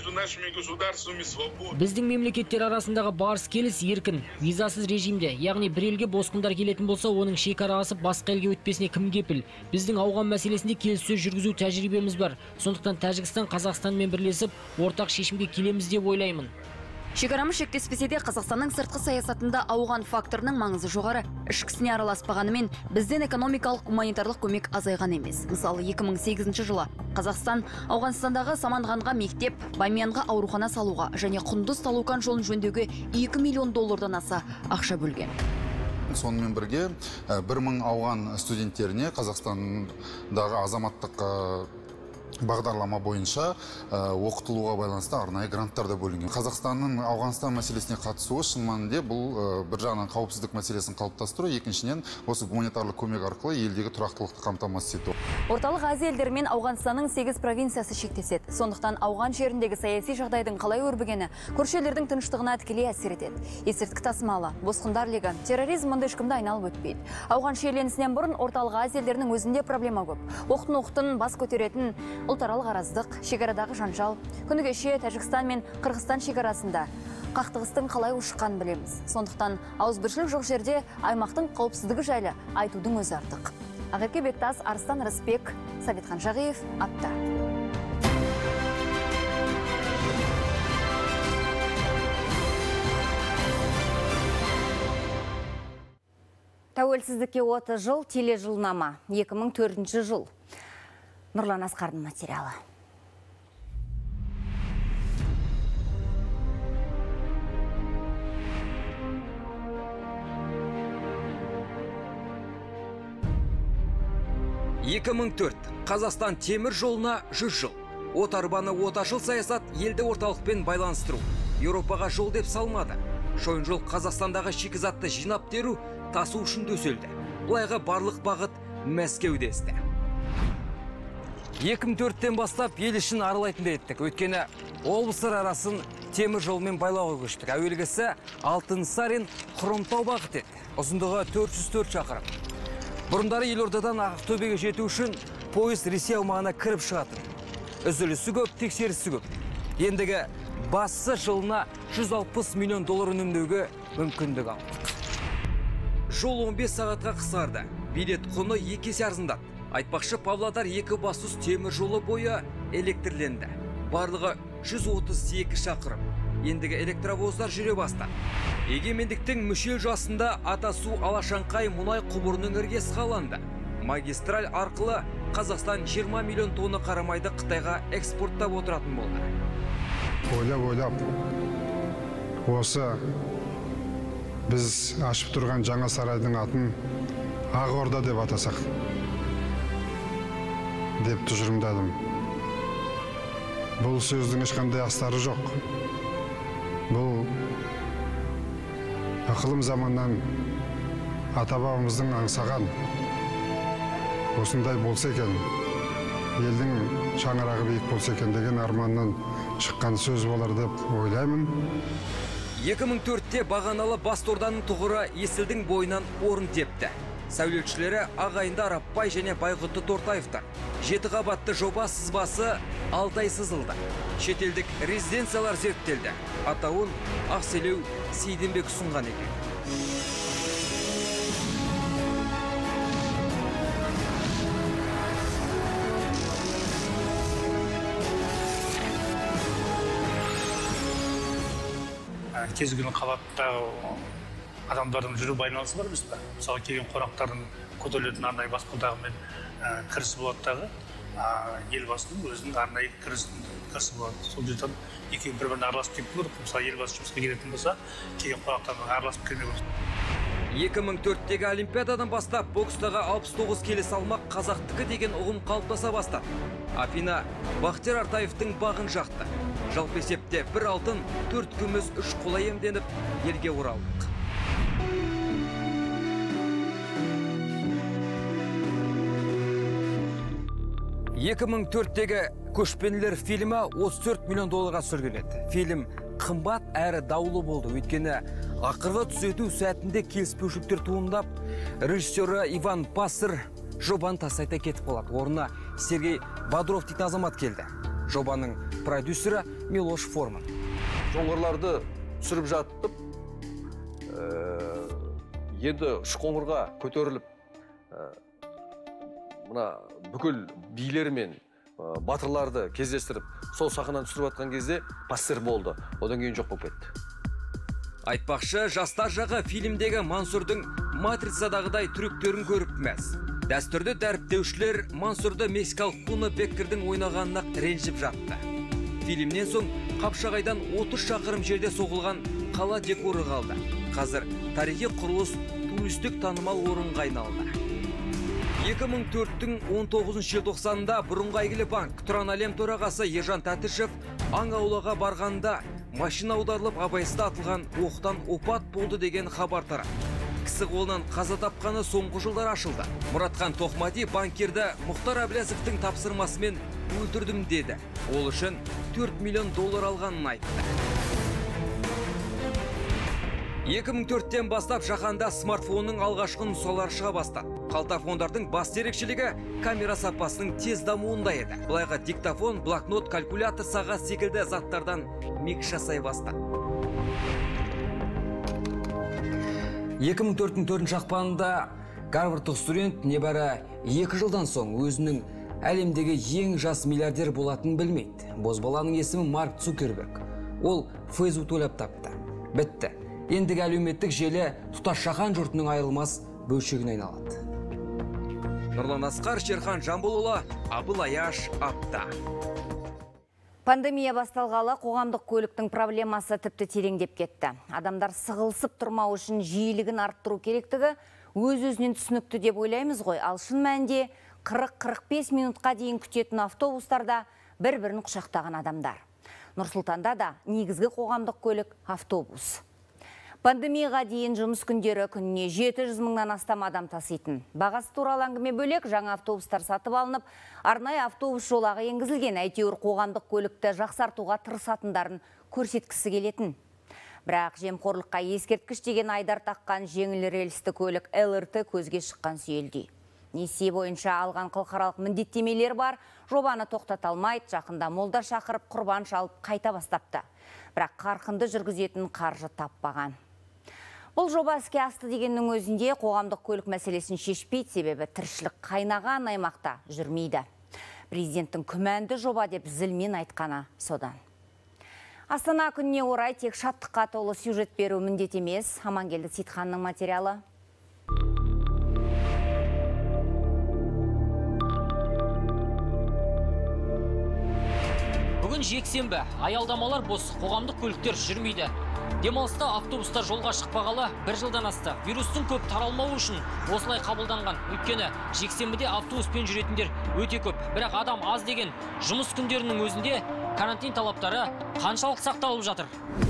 Біздің мемлекеттер арасындағы барыс келіс еркін, визасыз режимде, яғни бір елге босқындар келетін болса, оның шекара асып басқа елге өтпесіне кім кепіл? Біздің ауған мәселесінде келіссөз жүргізу тәжірибеміз бар. Сондықтан Тәжікстан Қазақстанмен бірлесіп, ортақ шешімге келеміз деп ойлаймын. Шекарамыз шектеспесе де Қазақстанның сыртқы саясатында ауған факторының маңызы жоғары. Ішкісіне араласпағанымен бізден экономикалық гуманитарлық көмек азайған емес. Мысалы, екі мың сегізінші жылы Қазақстан Ауғанстандағы Саманғанға мектеп, Бамиянға аурухана салуға және Құндыз Талукан жолын жөндеуге екі миллион доллардан аса ақша бөлген. Сонымен бірге бір мың ауған студенттеріне Қазақстандағы азаматтық бағдарлама бойынша оқытылуға байланысты арнайы гранттар да бөлінген. Қазақстанның Ауғанстан мәселесіне қатысуы шын мәнінде бұл бір жағынан қауіпсіздік мәселесін қалыптастыру, екіншіден осы гуманитарлық көмек арқылы елдегі тұрақтылықты қамтамасыз ету. Орталық Азия елдерімен Ауғанстанның сегіз провинциясы шектеседі. Сондықтан ауған жеріндегі саяси жағдайдың қалай өрбігені көрші елдердің тыныштығына тікелей әсер етеді. Есірткі тасымалы, босқындар легі, терроризм мұнда ешкімді айналып өтпейді. Ауған шиеленісінен бұрын Орталық Азия елдерінің өзінде проблема көп. Оқтын-оқтын бас көтеретін ұлтаралық араздық, шекарадағы жанжал. Күні кеше Тәжікстан мен Қырғызстан шекарасында қақтығыстың қалай ушыққанын білеміз. Сондықтан ауызбіршілік жоқ жерде аймақтың қауіпсіздігі жайлы айтудың өзі артық. Ақерке Бектас, Арыстан Рысбек, Сәбитхан Жағиев, Апта. Тәуелсіздікке отыз жыл, тележылнама, екі мың төртінші жыл. Нұрлан Асқардың материалы. екі мың төрт. Қазақстан темір жолына жүз жыл. Отарбаны оташыл саясат елді орталықпен байланыстыру. Еуропаға жол деп салмады. Шойын жол Қазақстандағы шикізатты жинап теру, тасу үшін төселді. Бұлайға барлық бағыт Мәскеуде істі. екі мың төрттен бастап ел ішін аралайтын еттік. Өйткені облыстар арасын темір жолмен байлауға көштік. Әуелгісі Алтынсарин Хромтау бағыт еді. Ұзындығы төрт жүз төрт шақырым. Бұрындары Елордадан Ақтөбеге жету үшін пойыз Ресей аумағына кіріп шығатын. Үзілісі көп, тексерісі көп. Ендігі басы жылына жүз алпыс миллион доллар үнемдеуге мүмкіндік алдық. Жол он бес сағатқа қысқарды. Билет құны екі есе арзандады. Айтпақшы, Павлодар екі бассыз темір жолы бойы электрленді. Барлығы жүз отыз екі шақырым. Ендігі электровоздар жүре бастады. Егемендіктің мүшел жасында Атасу Алашаңқай мұнай құбырының іргесі қаланды. Магистраль арқылы Қазақстан жиырма миллион тонна қарамайды Қытайға экспорттап отыратын болды. Ойлап-ойлап, осы біз ашып тұрған жаңа сарайдың атын Ақорда деп атасақ деп тұжырымдадым. Бұл сөздің ешқандай астары жоқ. Бұл ықылым заманнан ата-бабамыздың аңсаған осындай болса екен, елдің шаңырағы биік болса екен деген арманнан шыққан сөз болар деп ойлаймын. екі мың төртте бағаналы Басторданың тұғыры есілдің бойынан орын тепті. Сәулетшілері Ағайынды Арапбай және Байғұтты Тортаевтар. Жеті қабатты жоба сызбасы алты ай сызылды. Шетелдік резиденциялар зерттелді. Атауын Ақселеу Сейденбек ұсынған екен. Кез келген қабаттағы адамдардың жүру байланысы бар емес пе? Мысалы келген қонақтардың көтерілетін арнайы баспалдағымен кірісі болады дағы, елбасының өзінің арнайы кірісі болады. Сол жерден екеуі бір-біріне араласып кетіп көріп, мысалы елбасы жұмысқа келетін болса, келген қонақтардың араласып келмей көрсін. екі мың төрттегі Олимпиададан бастап бокстағы алпыс тоғыз келі салмақ қазақтікі деген ұғым қалыптаса бастады. Афина Бақтияр Артаевтың бағын жақты. Жалпы есепте бір алтын, төрт күміс, үш қола иемденіп, елге оралдық. екі мың төрттегі көшпенділер фильмі отыз төрт миллион долларға түсірген еді. Фильм қымбат әрі даулы болды. Өйткені ақырғы түсету сәтінде келіспеушіліктер туындап, режиссері Иван Пассер жобаны тастайта кетіп қалады. Орнына Сергей Бодров дейтін азамат келді. Жобаның продюсері Милош Форман. Жоңғарларды түсіріп жаттып, енді Шқоңырға көтеріліп, мына бүкіл билер мен батырларды кездестіріп, сол сахнадан түсіріп атқан кезде Пассер болды. Одан кейін жоқ болып кетті. Айтпақшы, жастар жағы фильмдегі Мансұрдың матрицадағыдай түріктерін көріп мәз. Дәстүрді дәріптеушілер Мансұрды мексикалық Куно Беккердің ойнағанына ренжіп жатты. Фильмнен соң Қапшағайдан отыз шақырым жерде соғылған қала декоры қалды. Қазір тарихи құрылыс туристік танымал орынға айналды. екі мың төрттің он тоғызыншы желтоқсанында бұрынғы әйгілі банк Тұран әлем төрағасы Ержан Тәтішев аң аулаға барғанда машина аударылып абайсызда атылған оқтан опат болды деген хабар тарады. Кісі қолынан қаза тапқаны соңғы жылдар ашылды. Мұратхан Тоқмади банкирді Мұхтар Әблязовтың тапсырмасымен өлтірдім деді. Ол үшін төрт миллион доллар алғанын айтты. екі мың төрттен бастап жаһанда смартфонның алғашқы нұсқалары шыға бастады. Қалтафондардың басты ерекшелігі камера сапасының тез дамуында еді. Бұлайға диктофон, блокнот, калькулятор, сағат секілді заттардан микс жасай бастады. екі мың төрттің төртінші ақпанында Гарвардтық студент небәрі екі жылдан соң өзінің әлемдегі ең жас миллиардер болатынын білмейді. Бозбаланың есімі Марк Цукерберг. Ол Facebook ойлап тапты. Бітті. Ендігі әлеуметтік желі тұтас жаһан жұртының айырылмас бөлшегіне айналады. Нұрлан Асқар, Шерхан Жамболұлы, Абыл Аяш, Апта. Пандемия басталғалы қоғамдық көліктің проблемасы тіпті тереңдеп кетті. Адамдар сығылысып тұрмау үшін жиілігін арттыру керектігі өз-өзінен түсінікті деп ойлаймыз ғой. Ал шын мәнінде қырық қырық бес минутқа дейін күтетін автобустарда бір-бірін құшақтаған адамдар. Нұрсұлтанда да негізгі қоғамдық көлік автобус. Пандемияға дейін жұмыс күндері күніне жеті жүз мыңнан астам адам таситын. Бағасы туралы әңгіме бөлек, жаңа автобустар сатып алынып, арнайы автобус жолағы енгізілген. Әйтеуір қоғамдық көлікті жақсартуға тырысатындарын көрсеткісі келетін. Бірақ жемқорлыққа ескерткіш деген айдар таққан жеңіл рельсті көлік эл эр тэ көзге шыққан сүйелдей. Несие бойынша алған халықаралық міндеттемелер бар, жобаны тоқтата алмайды, жақында молда шақырып құрбан шалып қайта бастапты. Бірақ қарқынды жүргізетін қаржы таппаған. Бұл жоба іске асты дегеннің өзінде қоғамдық көлік мәселесін шешпейді, себебі тіршілік қайнаған аймақта жүрмейді. Президенттің күмәнді жоба деп зілмен айтқаны содан. Астана күніне орай тек шаттыққа толы сюжет беру міндет емес. Амангелді Сейтханның материалы. Бүгін жексенбі, аялдамалар бос, қоғамдық көліктер жүрмейді. Демалыста автобустар жолға шықпағалы бір жылдан асты. Вирустың көп таралмауы үшін осылай қабылданған. Өйткені жексенбіде автобуспен жүретіндер өте көп. Бірақ адам аз деген жұмыс күндерінің өзінде карантин талаптары қаншалық сақталып жатыр?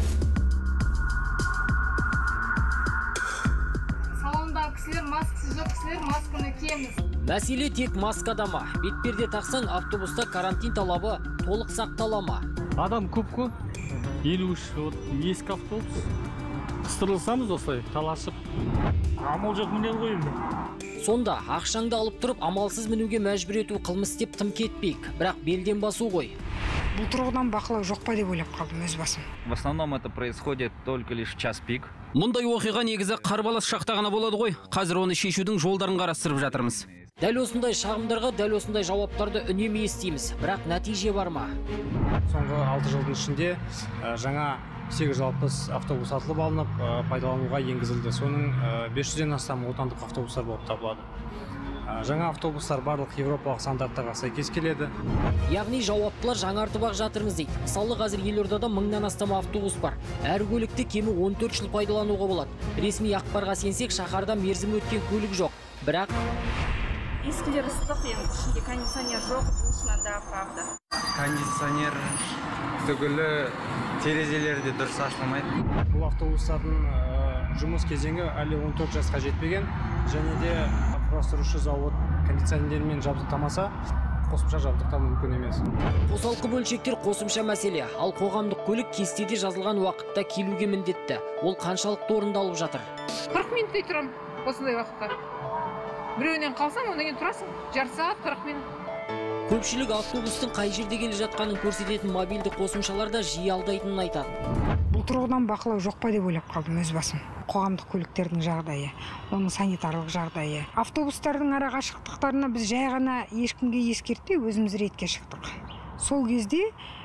Салондағы кісілер маскасы жоқ, кісілер масканы киеміз. Мәселе тек маскада ма? Бетперде тақсаң автобуста карантин талабы толық сақтала ма? Адам көп қой. елу үш ескі автобус, қыстырылсамыз осылай таласып амал жоқ міне ғой енді. Сонда ақшаңды алып тұрып амалсыз мінуге мәжбүр ету қылмыс деп тым кетпейік, бірақ белден басу ғой. Бұл тұрғыдан бақылау жоқ па деп ойлап қалдым өз басым. В основном это происходит только лишь в час пик. Мұндай оқиға негізі қарбалас шақта ғана болады ғой. Қазір оны шешудің жолдарын қарастырып жатырмыз. Дәл осындай шағымдарға дәл осындай жауаптарды үнемі естиміз, бірақ нәтиже бар ма? Соңғы алты жылдың ішінде жаңа сегіз жүз алпыс автобус сатылып алынып, пайдалануға енгізілді. Соның бес жүзден астам отандық автобустар болып табылады. Жаңа автобустар барлық еуропалық стандарттарға сәйкес келеді. Яғни жауаптылар жаңартып ақ жатырмыз дейді. Мысалы қазір елордада мыңнан астам автобус бар. Әр көлікті кемі он төрт жыл пайдалануға болады. Ресми ақпарға сенсек, шаһарда мерзімі өткен көлік жоқ. Бірақ ескілер ыстық, енді ішінде кондиционер жоқ, душно, да, правда. Кондиционер түгілі терезелерде дұрыс ашылмайды. Бұл автобустардың жұмыс кезеңі әлі он төрт жасқа жетпеген, және де құрастырушы зауыт кондиционермен жабдықтамаса, қосымша жабдықтау мүмкін емес. Қосалқы бөлшектер қосымша мәселе, ал қоғамдық көлік кестеде жазылған уақытта келуге міндетті. Ол қаншалықты орындалып жатыр? қырық минуттай тұрам осындай уақытта. Біреуінен қалсаң, одан кейін тұрасың. Жарты сағат, қырық минут. Көпшілік автобустың қай жерде келе жатқанын көрсететін мобильді қосымшаларда жиі алдайтынын айтады. Бұл тұрғыдан бақылау жоқ па деп ойлап қалдым өз басым. Қоғамдық көліктердің жағдайы, оның санитарлық жағдайы. Автобустардың ара қашықтықтарына біз жай ғана ешкімге ескертпей өзіміз рейдке шықтық. Сол кезде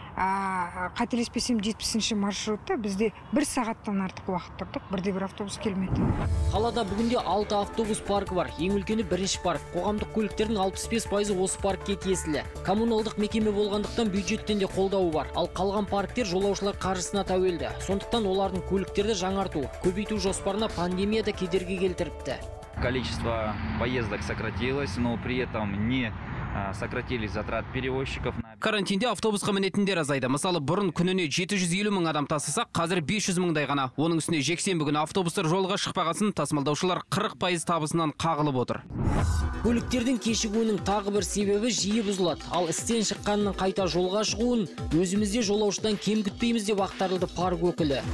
қателеспесем жетпісінші маршрутта бізде бір сағаттан артық уақыт тұрдық, бірде бір автобус келмеді. Қалада бүгінде алты автобус паркі бар. Ең үлкені бірінші парк. Қоғамдық көліктердің алпыс бес пайызы осы паркке тиесілі. Коммуналдық мекеме болғандықтан бюджеттен де қолдауы бар. Ал қалған парктер жолаушылар қаржысына тәуелді. Сондықтан олардың көліктерді жаңарту, көбейту жоспарына пандемияда кедергі келтіріпті. Количество поездок сократилось, но при этом не сократились затрат перевозчиков. Карантинде автобусқа мінетіндер азайды. Мысалы, бұрын күніне жеті жүз елу мың адам тасысақ, қазір бес жүз мыңдай ғана. Оның үстіне жексенбі күні автобустар жолға шықпағасын тасымалдаушылар қырық пайыз табысынан қағылып отыр. Көліктердің кешігуінің тағы бір себебі жиі бұзылады. Ал істен шыққанның қайта жолға шығуын өзімізде жолаушыдан кем күтпейміз деп ақтарылды парк өкілі.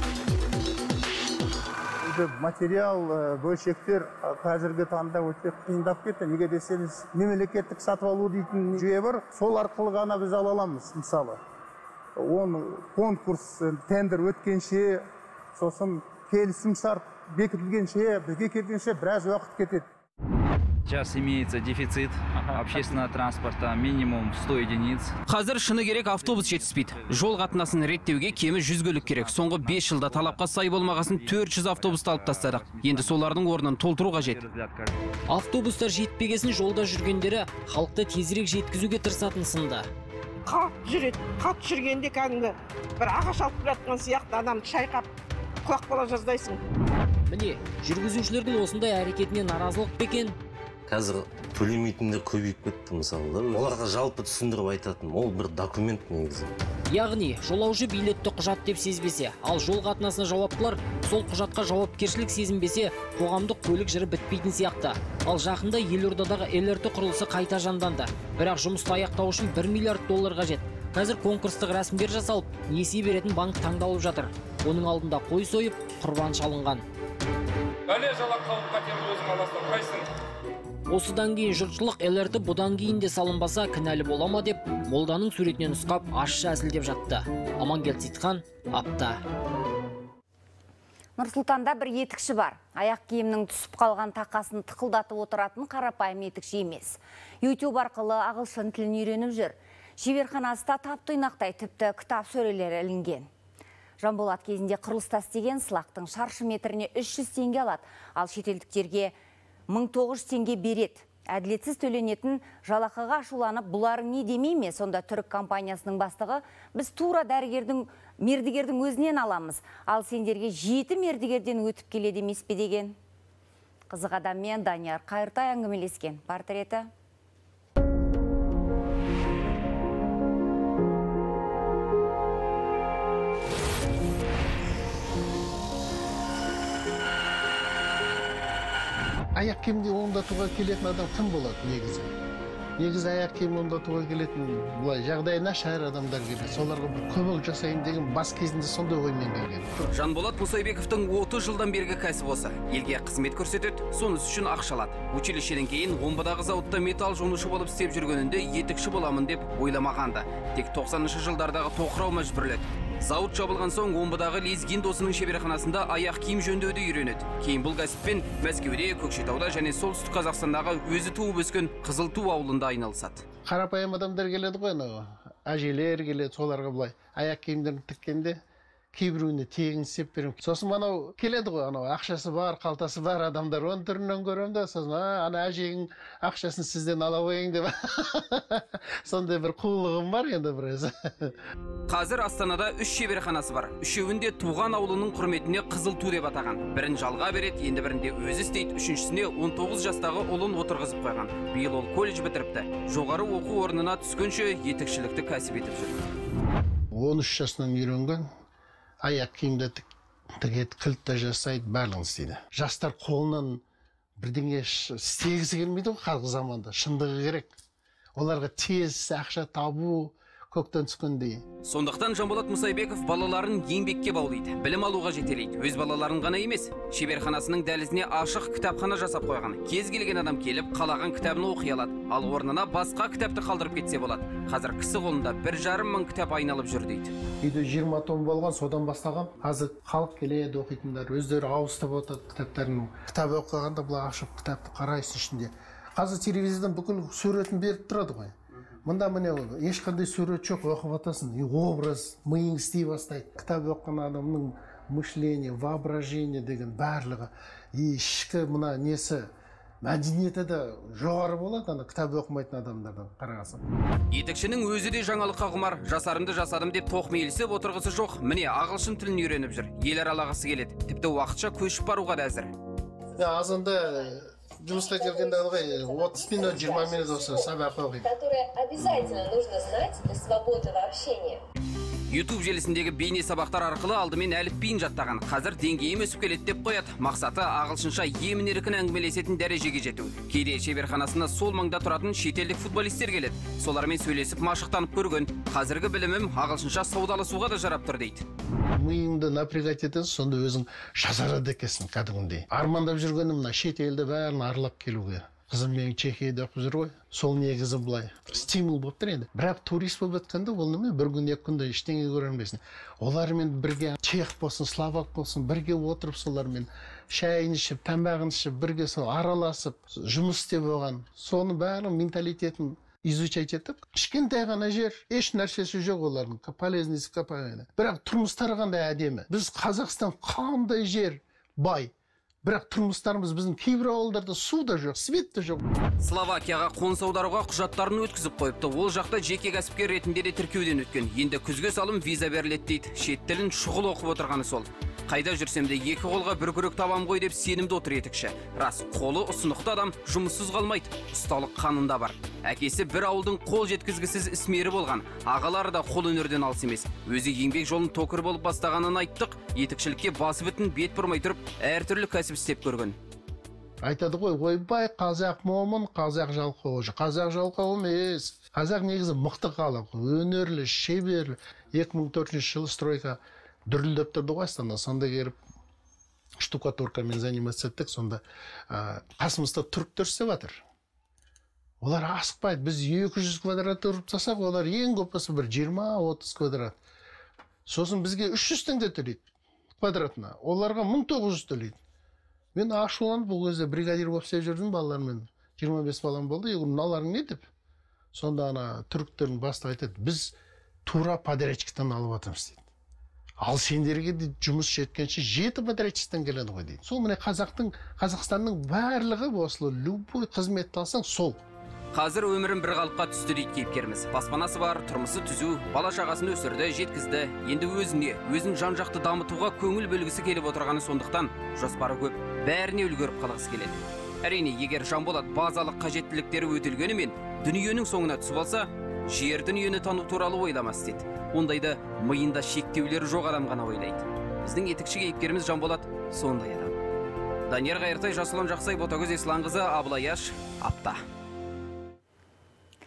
Материал, бөлшектер қазіргі таңда өте қиындап кетті. Неге десеңіз, мемлекеттік сатып алу дейтін жүйе бар. Сол арқылы ғана біз ала аламыз, мысалы. Оны конкурс, тендер өткенше, сосын келісім шарт бекітілгенше, бізге келгенше біраз уақыт кетеді. Сейчас имеется дефицит общественного транспорта минимум сто единиц. Қазір шыны керек автобус жетіспейді. Жол қатынасын реттеуге кемі жүз көлік керек. Соңғы бес жылда талапқа сай болмағасын төрт жүз автобус алып тастадық. Енді солардың орнын толтыру қажет. Автобустар жетпегесін жолда жүргендері халықты тезірек жеткізуге тырысатын сынды. Қап жүреді, қап жүргенде кәдімгі бір ағаш алып жатқан сияқты адамды шайқап құлақ бола жаздайсың. Міне, жүргізушілердің осындай әрекетіне наразылық бекен. Қазір төлемейтіндер көбейіп кетті мысалы. Оларға жалпы түсіндіріп айтатын, ол бір документ негізі. Яғни, жолаушы билетті құжат деп сезбесе, ал жол қатынасына жауаптылар сол құжатқа жауапкершілік сезінбесе, қоғамдық көлік жыры бітпейтін сияқты. Ал жақында елордадағы эл эр тэ құрылысы қайта жанданды. Бірақ жұмысты аяқтау үшін бір миллиард доллар қажет. Қазір конкурстық рәсімдер жасалып, несие беретін банк таңдалып жатыр. Оның алдында қой сойып, құрбан шалынған. Бәле жалақ қауіп қатерлі өзің аластан қайсың? Осыдан кейін жұртшылық эл эр тэ бұдан кейін де салынбаса кінәлі бола ма деп, молданың суретінен ұсқап ащы әзілдеп жатты. Амангелді Сейтхан, апта. Нұрсұлтанда бір етікші бар. Аяқ киімнің түсіп қалған тақасын тықылдатып отыратын қарапайым етікші емес. YouTube арқылы ағылшын тілін үйреніп жүр. Шеберханасында тап-тұйнақтай тіпті кітап сөрелері ілінген. Жанболат кезінде құрылыста істеген сылақтың шаршы метріне үш жүз теңге алады, ал шетелдіктерге мың тоғыз жүз теңге береді. Әділетсіз төленетін жалақыға ашуланып, бұларың не демей ме? Сонда түрік компаниясының бастығы, біз тура дәрігердің, мердігердің өзінен аламыз, ал сендерге жеті мердігерден өтіп келеді емес пе деген. Қызық адаммен Данияр Қайыртай әңгімелескен. Портреті. Аяқ киімде оңдатуға келетін адам кім болады негізі? негізі аяқ киім оңдатуға келетін былай жағдайы нашар адамдар келеді. Соларға бір көмек жасайын деген бас кезінде сондай оймен келген. Жанболат Мұсайбековтың отыз жылдан бергі кәсіп осы. Елге қызмет көрсетеді, сонысы үшін ақша алады. Училищеден кейін Омбыдағы зауытта металл жонушы болып істеп жүргенінде етікші боламын деп ойламағанды. Тек тоқсаныншы жылдардағы тоқырау мәжбүрледі. Зауыт жабылған соң Омбыдағы Лезгин досының шеберханасында аяқ киім жөндеуді үйренеді. Кейін бұл кәсіппен Мәскеуде, Көкшетауда және Солтүстік Қазақстандағы өзі туып өскен Қызылту ауылында айналысады. Қарапайым адамдар келеді ғой, анау әжелер келеді, соларға былай аяқ киімдерін тіккенде кейбіреуіне тегін істеп беремін. Сосын анау келеді ғой, анау ақшасы бар, қалтасы бар адамдар, оның түрінен көремін да, сосын ана әжеңнің ақшасын сізден ала қояйын деп. Сондай бір қулығым бар енді біраз. Қазір Астанада үш шеберханасы бар. Үшеуінде туған ауылының құрметіне Қызылту деп атаған. Бірін жалға береді, енді бірінде өзі істейді, үшіншісіне он тоғыз жастағы ұлын отырғызып қойған. Биыл ол колледж бітіріпті. Жоғары оқу орнына түскенше етікшілікті кәсіп етіп жүр. он үш жасынан үйренген, аяқ киімді тігеді, кілтті жасайды, барлығын істейді. Жастар қолынан бірдеңе істегісі келмейді ғой қазіргі заманда, шындығы керек. Оларға тез ақша табу көктен түскендей. Сондықтан Жанболат Мұсайбеков балаларын еңбекке баулайды, білім алуға жетелейді. Өз балаларын ғана емес, шеберханасының дәлізіне ашық кітапхана жасап қойған. Кез келген адам келіп, қалаған кітабын оқи алады. Ал орнына басқа кітапты қалдырып кетсе болады. Қазір кісі қолында бір жарым мың кітап айналып жүр дейді. Үйде жиырма том болған, содан бастаған. Қазір халық келеді оқитындар, өздері ауыстырып отырады кітаптарын. Кітап оқығанда былай ашып кітапты қарайсың ішінде. Қазір телевизордан бүкіл суретін беріп тұрады ғой. Мұнда міне ешқандай сурет жоқ, оқып атасың, образ, миың істей бастайды. Кітап оқыған адамның мышление, воображение деген барлығы, ішкі мына несі, мәдениеті де жоғары болады, ана кітап оқымайтын адамдардан қарағасын. Етікшінің өзі де жаңалыққа құмар, жасарымды жасадым деп тоқмейілсіп отырғысы жоқ. Міне ағылшын тілін үйреніп жүр, ел аралағысы келеді, тіпті уақытша көшіп баруға да әзір. Азында жұмысқа келгенде ылғай отыз минут, жиырма минут осы сабақ оқимын. Которые обязательно нужно знать для свободного общения. YouTube желісіндегі бейне сабақтар арқылы алдымен әліпбиін жаттаған. Қазір деңгейім өсіп келеді деп қояды. Мақсаты ағылшынша емін еркін әңгімелесетін дәрежеге жету. Кейде шеберханасына сол маңда тұратын шетелдік футболистер келеді. Солармен сөйлесіп машықтанып көрген. Қазіргі білімім ағылшынша саудаласуға да жарап тұр дейді. Миыңды напрягать етесің, сонда өзің жазарады екенсің кәдімгідей. Армандап жүргенім мына шетелді бәрін аралап келуге. Қызым менің Чехияда оқып жүр ғой. Сол негізі былай стимул болып тұр енді. Бірақ турист болып жатқанда ол неме бір күн екі күнде ештеңе көрмейсің. Олармен бірге чех болсын, словак болсын, бірге отырып солармен шайын ішіп, тамағын ішіп, бірге сол араласып, жұмыс істеп оған. Соның бәрінің менталитетін изучать етіп, кішкентай ғана жер, еш нәрсесі жоқ олардың, полезный ископаемый. Бірақ тұрмыстары қандай әдемі. Біз Қазақстан қандай жер бай. Бірақ тұрмыстарымыз біздің кейбір ауылдарда су да жоқ, свет та жоқ. Словакияға қоныс аударуға құжаттарын өткізіп қойыпты. Ол жақта жеке кәсіпкер ретінде де тіркеуден өткен. Енді күзге салым виза беріледі дейді. Шет тілін шұғыл оқып отырғаны сол. Қайда жүрсем де екі қолға бір күрек табам ғой деп сенімді отыр етікші. Рас, қолы ұсынықты адам жұмыссыз қалмайды. Ұсталық қанында бар. Әкесі бір ауылдың қол жеткізгісіз ісмері болған. Ағалары да қол өнерден алыс емес. Өзі еңбек жолын токыр болып бастағанын айттық. Етікшілікке басы бүтін бет бұрмай тұрып, әртүрлі кәсіп істеп көрген. Айтады ғой, ойбай, қазақ момын, қазақ жалқау. Қазақ жалқау емес. Қазақ негізі мықты халық, өнерлі, шеберлі. екі мың төртінші жылы стройка дүрілдеп тұрды ғой Астана. Сонда келіп штукатуркамен заниматься еттік. Сонда қасымызда түріктер істеп жатыр. Олар асықпайды. Біз екі жүз квадрат ұрып тастасақ, олар ең көпісі бір жиырма отыз квадрат. Сосын бізге үш жүз теңге төлейді квадратына. Оларға мың тоғыз жүз төлейді. Мен ашуланып бұл кезде бригадир болып істеп жүрдім балалармен. жиырма бес балам болды. Мыналарың не деп? Сонда ана түріктердің бастығы айтады, біз тура подрядчиктен алып жатырмыз дейді. Ал сендерге де жұмыс жеткенше жеті подрядчиктен келеді ғой дейді. Сол міне қазақтың, Қазақстанның барлығы осылы любой қызметті алсаң сол. Қазір өмірін бір қалыпқа түсті дейді кейіпкеріміз. Баспанасы бар, тұрмысы түзу, бала шағасын өсірді, жеткізді. Енді өзіне, өзін жан-жақты дамытуға көңіл бөлгісі келіп отырғаны сондықтан жоспары көп, бәріне үлгеріп қалғысы келеді. Әрине, егер Жанболат базалық қажеттіліктері өтілгенімен дүниенің соңына түсіп алса, жер дүниені тану туралы ойламас дейді. Ондайды миында шектеулері жоқ адам ғана ойлайды. Біздің етікші кейіпкеріміз Жанболат сондай адам. Данияр Қайыртай, Жасұлан Жақсай, Ботагөз Есланқызы, Абылай Аш, Апта.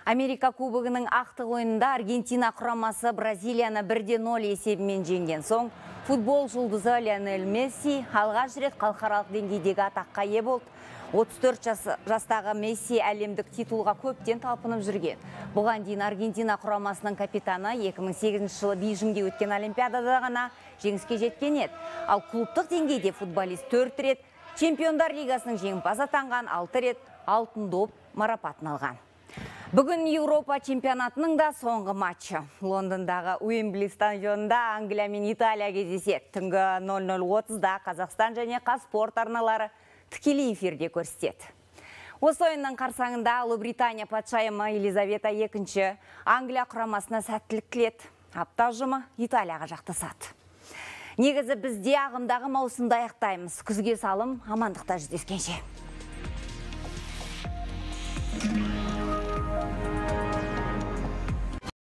Америка кубогының ақтық ойынында Аргентина құрамасы Бразилияны бірде нөл есебімен жеңген соң, футбол жұлдызы Лионель Месси алғаш рет халықаралық деңгейдегі атаққа ие болды. отыз төрт жастағы Месси әлемдік титулға көптен талпынып жүрген. Бұған дейін Аргентина құрамасының капитаны екі мың сегізінші жылы Бейжіңде өткен Олимпиадада ғана жеңіске жеткен еді. Ал клубтық деңгейде футболист төрт рет, Чемпиондар лигасының жеңімпазы атанған, алты рет алтын доп марапатын алған. Бүгін Еуропа чемпионатының да соңғы матчы. Лондондағы Уэмбли стадионында Англия мен Италия кездеседі. Түнгі нөл нөл отызда Қазақстан және Қазспорт арналары тікелей эфирде көрсетеді. Осы ойынның қарсаңында Ұлыбритания патшайымы Елизавета екінші Англия құрамасына сәттілік тіледі. Апта ұжымы Италияға жақтасады. Негізі бізде ағымдағы маусымда аяқтаймыз. Күзге салым, амандықта жүздескенше.